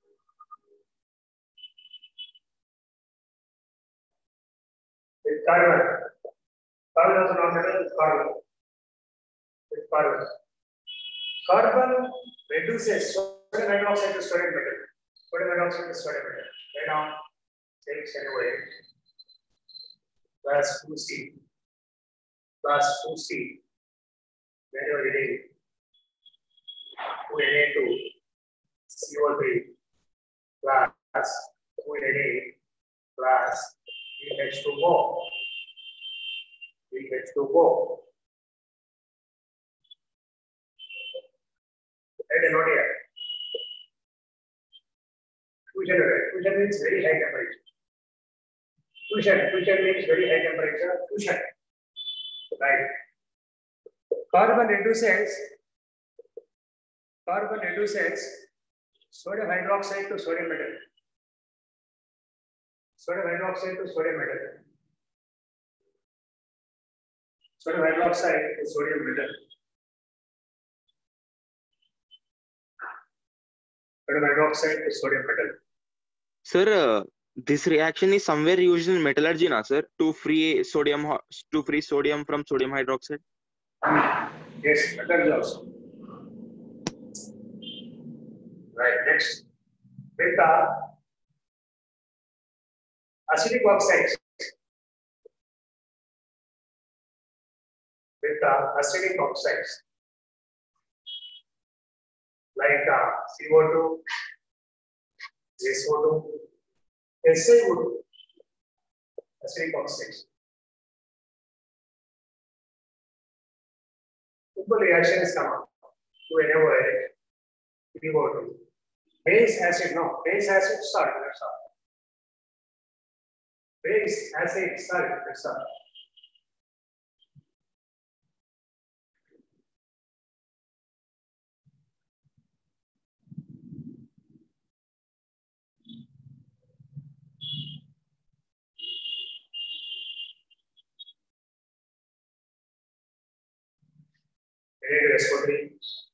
With carbon. Carbon also non-metal with carbon. With carbon. Carbon reduces sodium hydroxide to sodium metal. Sodium hydroxide to sodium metal. Right now, takes anyway. Plus two C. Plus two C. Whenever it is two N A two C O three plus two N A plus H two O. H two O. Write a note here. Fusion, fusion means very high temperature. Fusion, fusion means very high temperature. Fusion. Right. Carbon reduces, carbon reduces sodium hydroxide to sodium metal. Sodium hydroxide to sodium metal. Sodium hydroxide to sodium metal. Sodium hydroxide to sodium metal. Sir, uh, this reaction is somewhere used in metallurgy, na, sir, to free sodium, ho- to free sodium from sodium hydroxide. Yes, metals also. Right, next. With uh, acidic oxides. With uh, acidic oxides. Like uh, C O two, S O two, S A O two, acidic oxides. Simple reaction is come up to enable C O two. Base acid, no, base acid salt, that's all. Base acid salt, that's all. N A two S O three.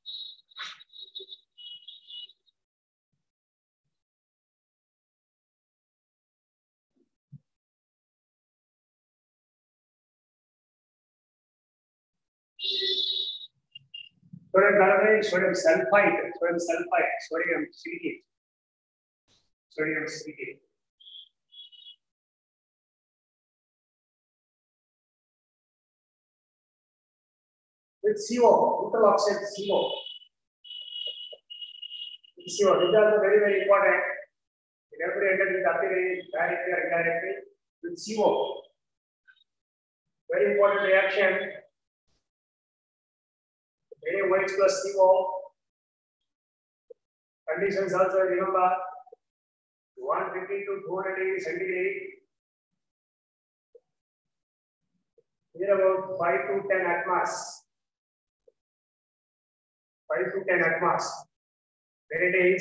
Sodium carbonate, sodium sulfite, sodium sulfite, sodium silicate, sodium silicate. With C O, neutral oxide C O. With C O, these are very, very important. In every entity, directly or indirectly, with C O. Very important reaction. A H plus C O. Conditions also remember one fifty to two hundred degrees centigrade. Here about five to ten atmospheres. five to ten atmospheres. Then it is,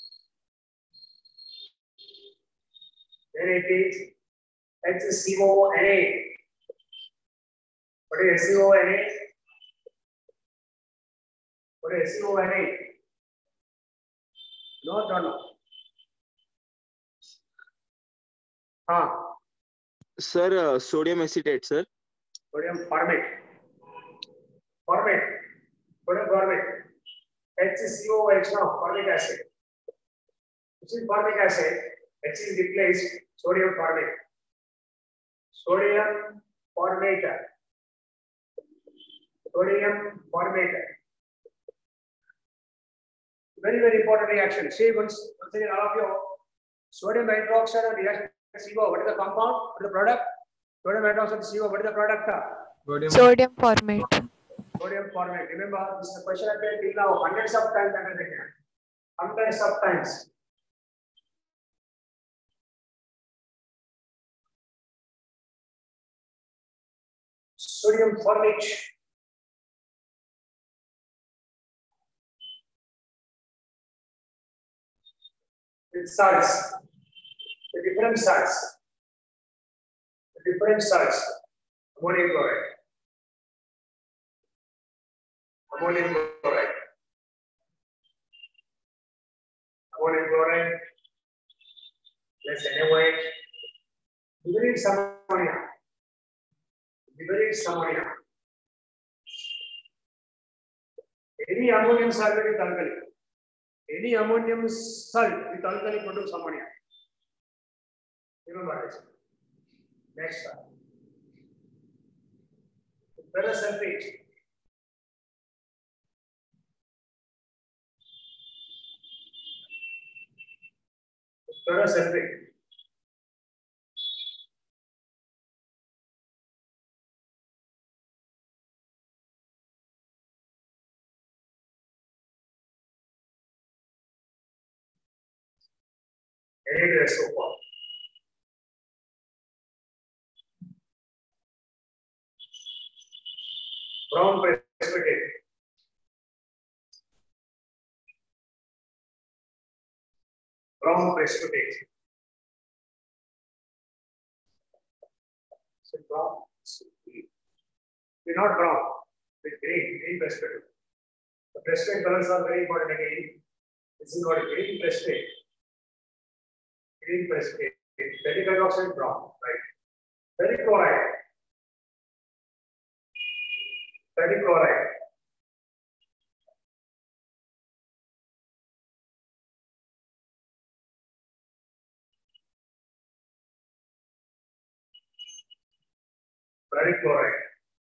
then it is H C O N A. What is C O N A? What is C O N A? No, no, no. Huh. Sir, uh, sodium acetate, sir. Sodium formate. Formate. Sodium formate. H C O H now, formic acid. Which is formic acid? H is replaced, sodium formate. Sodium formate. Sodium formate. Very, very important reaction. See, once, once again, all of you, sodium hydroxide and reaction C O, what is the compound? What is the product? Sodium hydroxide C O, what is the product? Sodium. Sodium formate. Sodium formate. Remember, this is a question I played till now hundreds of times under the exam. Hundreds of times. Sodium formate. With salts, the different salts, the different salts, ammonium chloride, ammonium chloride, ammonium chloride, plus N A O H, liberate ammonia, liberate ammonia. Any ammonium sulfate with alkali. Any ammonium salt with alkali produce ammonia. Remember this. Next one. Ferrous sulfate. Ferrous sulfate. N A two S O four. Brown precipitate. Brown precipitate. So brown. We're not brown. With green, green precipitate. The precipitate colors are very important again. This is called green precipitate. Green precipitate. Ferric hydroxide brown, right? Ferric chloride. Ferric chloride. Ferric chloride.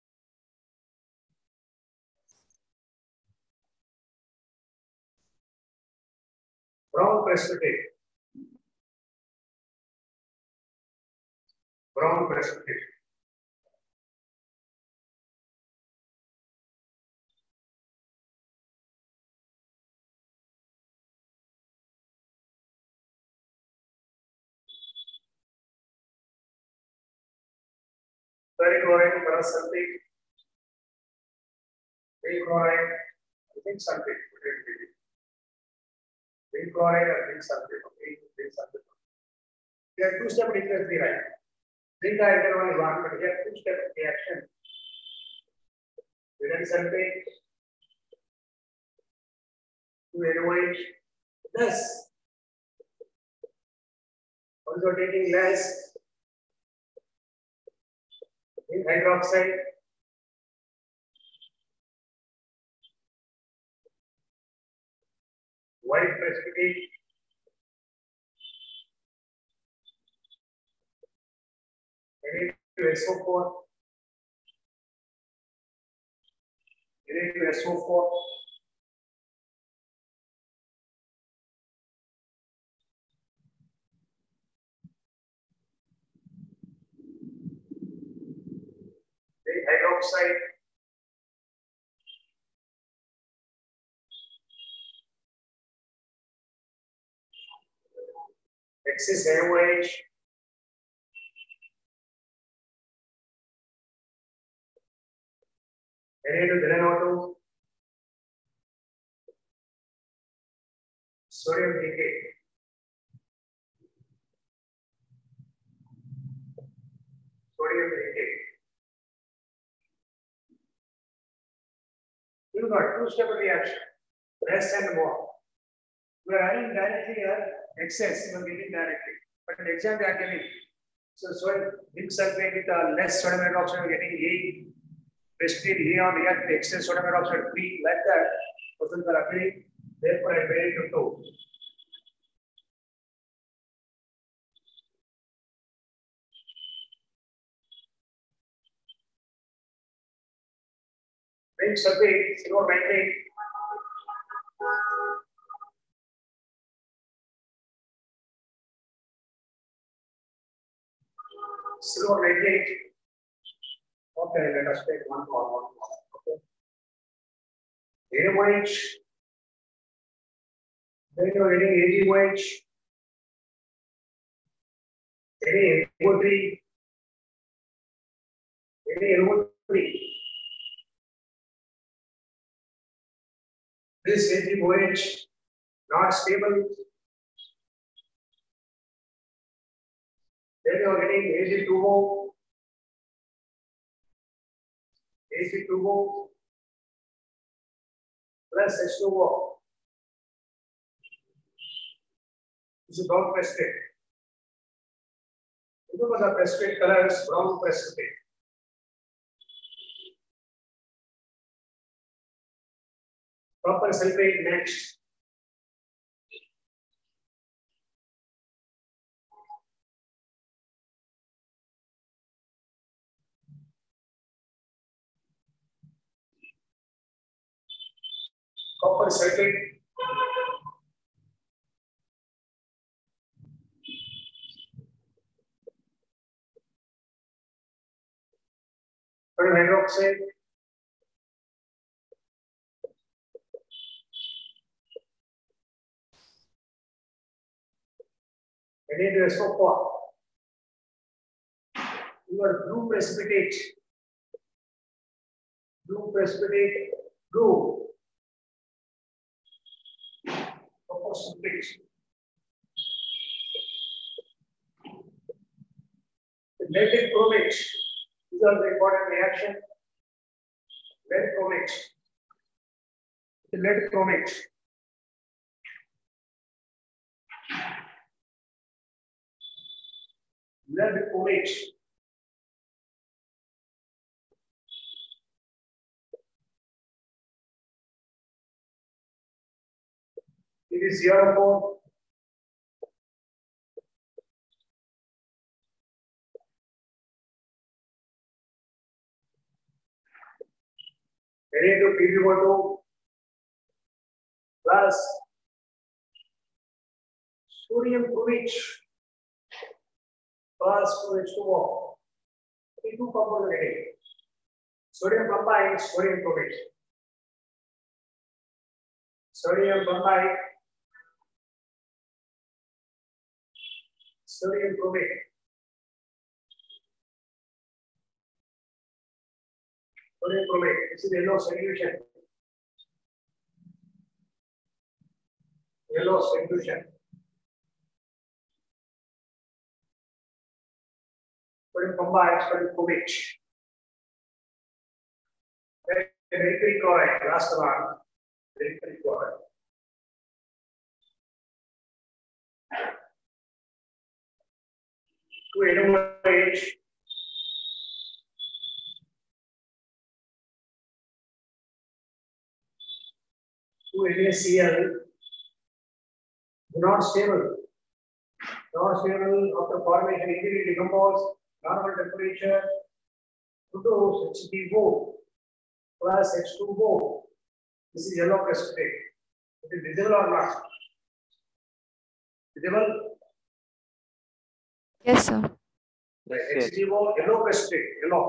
Brown precipitate. Brown precipitate. Ferric chloride, ferrous sulfate, zinc chloride, zinc sulfate. Zinc chloride or zinc sulfate. Okay, zinc sulfate. There are two-step reaction, right? Zinc iron only one, but here two-step reaction. Zinc sulfate two N O H less. Also taking less in hydroxide. White precipitate. N A two S O four. N A two S O four. Then hydroxide. Excess N O H. N A two N O two. Sodium decay. Sodium decay. You got two-step reaction, less and more. We are adding directly here, excess, you are getting directly. But in the exam they are giving. So, so zinc sulfate with uh, less sodium hydroxide, we are getting A. Precipitate A on react with excess sodium hydroxide B, like that. Questions are appearing. Therefore, I made it to two. Zinc sulfate, silver nitrate. Silver nitrate. Okay, let us take one more. One more. Okay. A O H. Then you are getting A G O H. Any N O three. Any N O three. This A G O H not stable. Then you are getting A G two O. A G two O plus H two O. This is brown precipitate. Because the precipitate color is brown precipitate. Copper sulfate next. Copper sulfate. Sodium hydroxide. N A two S O four. Your blue precipitate. Blue precipitate. Blue. Copper sulfate. Lead chromate. These are the important reaction. Lead chromate. The lead chromate. Lead chromate. It is zero four. N A two P b O two plus sodium chromate plus two H two O. The two compounds are getting sodium bromide, sodium chromate. Sodium bromide, sodium chromate. Sodium chromate. This is yellow solution. Yellow solution. Sodium combined, sodium chromate. Mercury chloride, last one. Mercury chloride. to enumerate to NaCl not stable. Not stable after formation, easily decompose, normal temperature, two to H two O plus H two O. This is yellow precipitate. It is visible or not? Visible? Yes, sir. Yes, sir. H two O, yellow precipitate, yellow.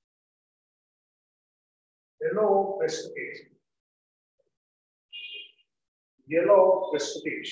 Yellow precipitate. Yellow precipitate.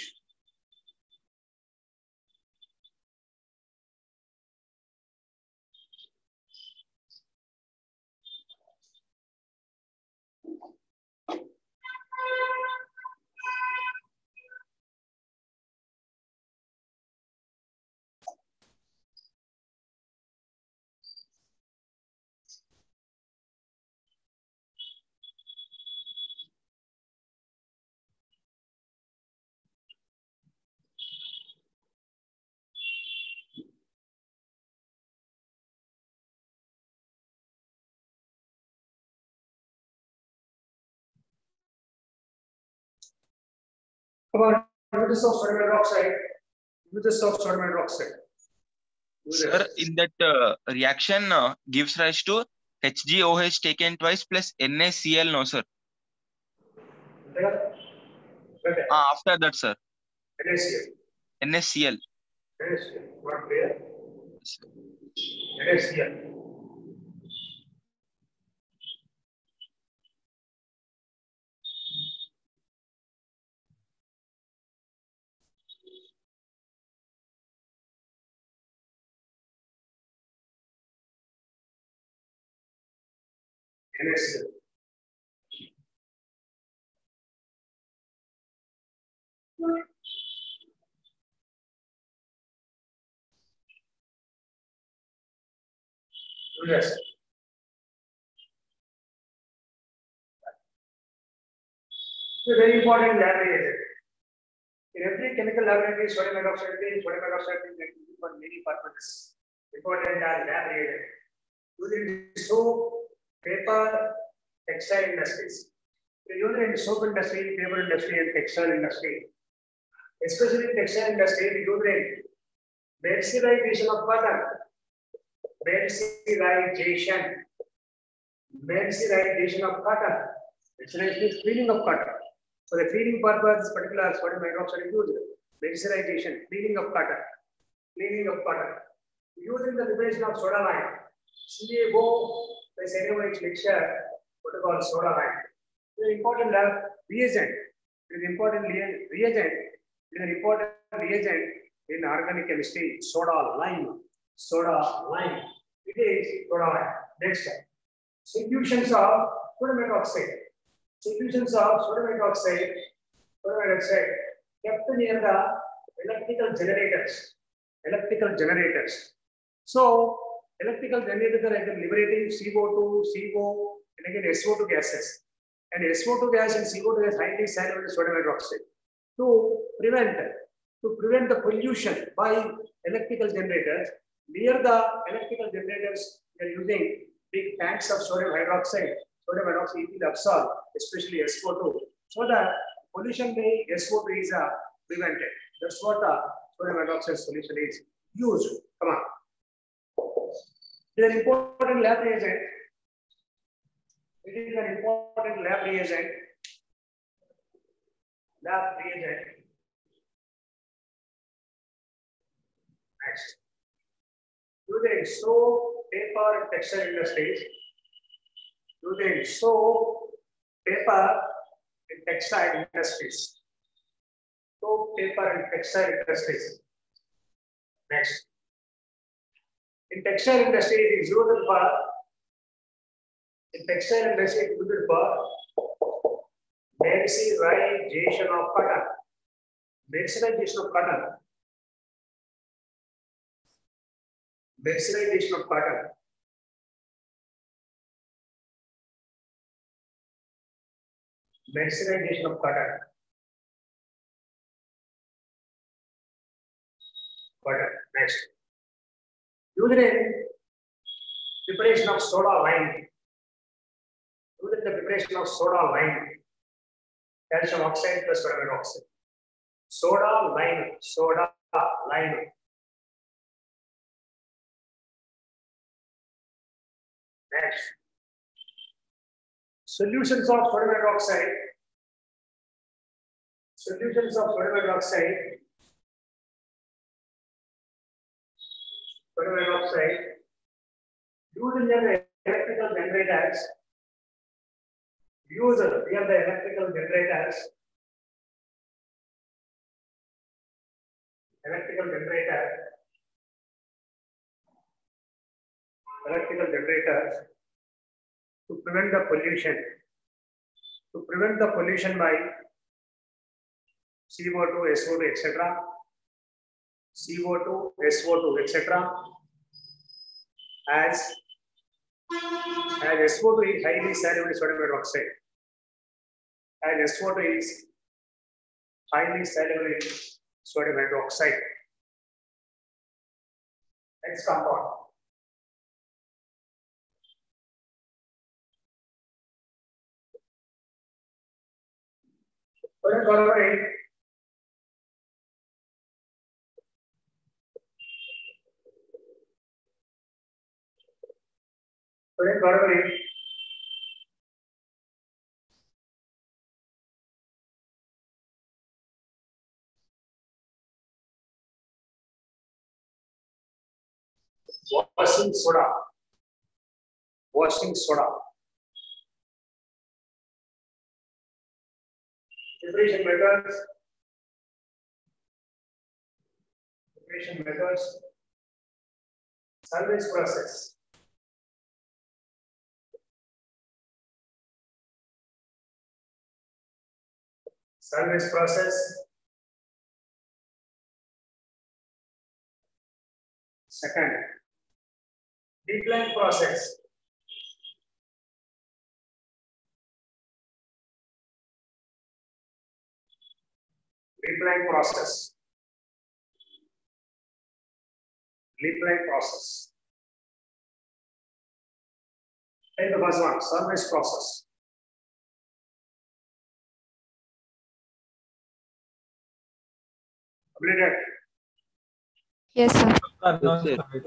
Come on, do this of sodium hydroxide. Do this of sodium hydroxide. Do Sir, this. in that uh, reaction uh, gives rise to H G O H taken twice plus NaCl, no, sir. There. There. Ah, after that, sir. NaCl. NaCl. NaCl. What there? Yes, sir. NaCl. NaCl. Do this. It's a very important lab reagent. In every chemical laboratory, sodium hydroxide is sodium hydroxide is used for many purposes. Important as lab reagent. Used in soap, paper, textile industries. They use it in soap industry, paper industry, and textile industry. Especially in textile industry, they use it in mercerization of cotton. Mercerization. Mercerization of cotton. Mercerization is cleaning of cotton. For the cleaning purpose, particular sodium hydroxide is used. Mercerization, cleaning of cotton. Cleaning of cotton. Used in the preparation of soda lime. C A O by Sedimate mixture, what is called soda lime. It is an important lab reagent. It is important rea- reagent. It is an important reagent in organic chemistry. Soda lime. Soda lime. It is soda lime. Next step. Solutions of sodium hydroxide. Solutions of sodium hydroxide. Sodium hydroxide kept near the electrical generators. Electrical generators. So, electrical generators are again liberating C O two, C O, and again S O two gases. And S O two gas and C O two gas highly soluble in sodium hydroxide. To prevent, to prevent the pollution by electrical generators, near the electrical generators, they are using big tanks of sodium hydroxide. Sodium hydroxide will absorb, especially S O two, so that pollution by S O two is uh, prevented. That's what the sodium hydroxide solution is used. Come on. It is an important lab reagent. It is an important lab reagent. Lab reagent. Next. Using soap, paper, and textile industries. Using soap, paper, and textile industries. Soap, paper, and textile industries. Next. In textile industry, it is used for in textile industry, it is used for mercerization of cotton. Mercerization of cotton. Mercerization of cotton. Mercerization of cotton. Cotton. Next. Used in preparation of soda lime. Used in the preparation of soda lime. Calcium oxide plus sodium hydroxide. Soda lime. Soda lime. Next. Solutions of sodium hydroxide. Solutions of sodium hydroxide. Sodium hydroxide used in the electrical generators. Used here the electrical generators. Electrical generator. Electrical generators to prevent the pollution. To prevent the pollution by C O two, S O two, et cetera. C O two, S O two, et cetera. As, as S O two is highly soluble sodium hydroxide. As S O two is highly soluble in sodium hydroxide. Next compound. Sodium chloride. Sodium chloride. Washing soda. Washing soda. Preparation methods. Preparation methods. Salvage process. Salvage process. Second, decline process. Decline process. Decline process. And the first one, salvage process. Completed. Yes, sir. Uh, no, Yes, sir. sir.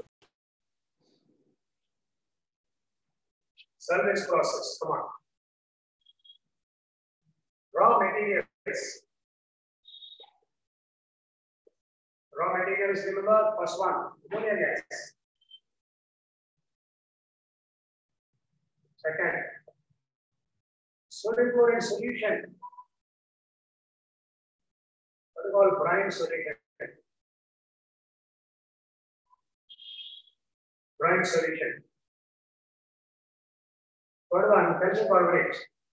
Salvage process. Come on. Raw materials. Raw materials, remember, first one, ammonia gas. Second, sodium chloride solution. What is called brine solution? Brine solution. Third one, calcium carbonate.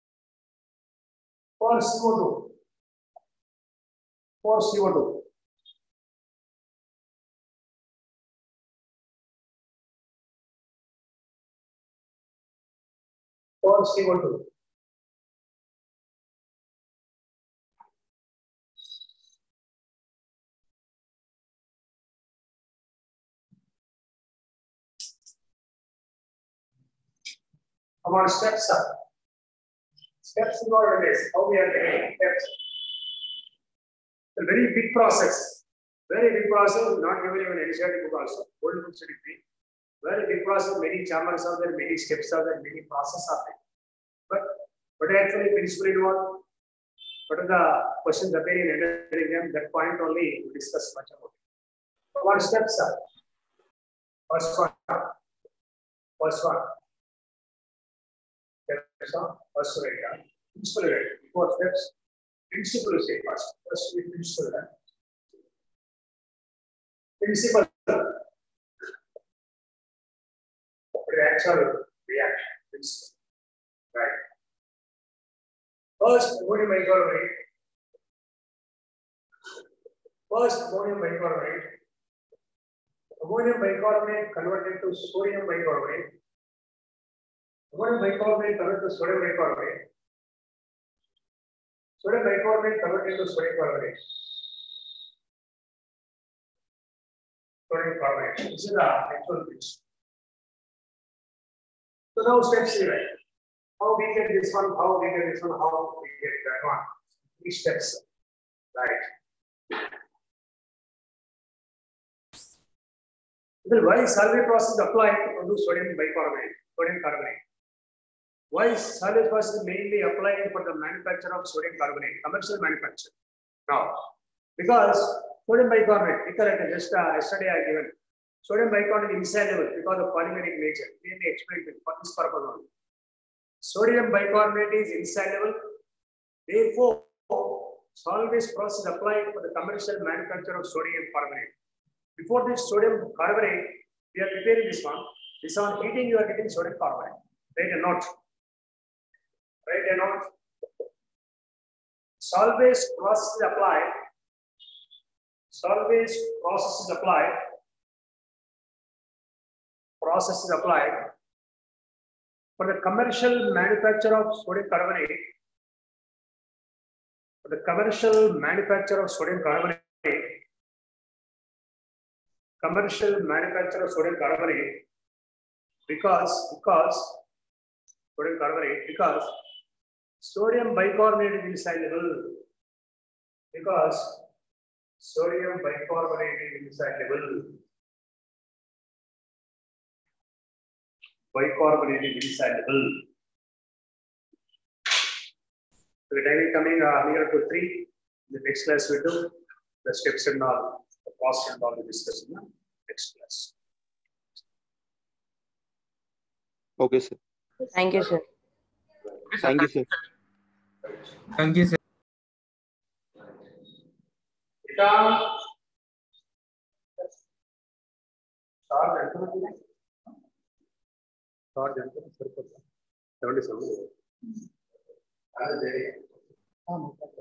For C O two. For C O two. For C O two. About steps up. Steps involved in this. How we are getting steps. A very big process. Very big process, not given even N C E R T book also. Old books should be. Very big process, many chambers are there, many steps are there, many processes are there. But but actually principle involved. What are the questions appearing in the exam? That point only we discuss much about it. So what steps are? First one. First one. Steps are first rate. Principle rate. Before steps. Principle is first. First we principle rate. Principle. Actual reaction. Principle. Right. First, ammonium bicarbonate. First, ammonium bicarbonate. Ammonium bicarbonate converted to sodium bicarbonate. Ammonium bicarbonate converted to sodium bicarbonate. Sodium bicarbonate converted to sodium carbonate. sodium carbonate. This is the actual pitch. So now step C, right? How we get this one, how we get this one, how we get that one. Three steps, right? Well, why is Salvage process applied to produce sodium bicarbonate, sodium carbonate? Why is Salvage process mainly applied for the manufacture of sodium carbonate, commercial manufacture? Now, because sodium bicarbonate, recollect just uh, yesterday I given, sodium bicarbonate is insoluble because of polymeric nature. Clearly explained it for this purpose only. Sodium bicarbonate is insoluble. Therefore, Salvage process applied for the commercial manufacture of sodium carbonate. Before this sodium carbonate, we are preparing this one. This on heating, you are getting sodium carbonate. Write a note. Write a note. Salvage process is applied. Salvage process is applied. Process is applied for the commercial manufacture of sodium carbonate. For the commercial manufacture of sodium carbonate. Commercial manufacture of sodium carbonate because because sodium carbonate because sodium bicarbonate is insoluble because sodium bicarbonate is insoluble. Bicarbonate is insoluble. So the time is coming uh, near to three. In the next class we do the steps and all. The process and all we discuss in the next class. Okay, sir. Thank you, sir. Thank you, sir. Thank you, sir. Ita charge ఎంత ఉంది? Charge ఎంత సరిపోతుందా? seventy-seven. అదే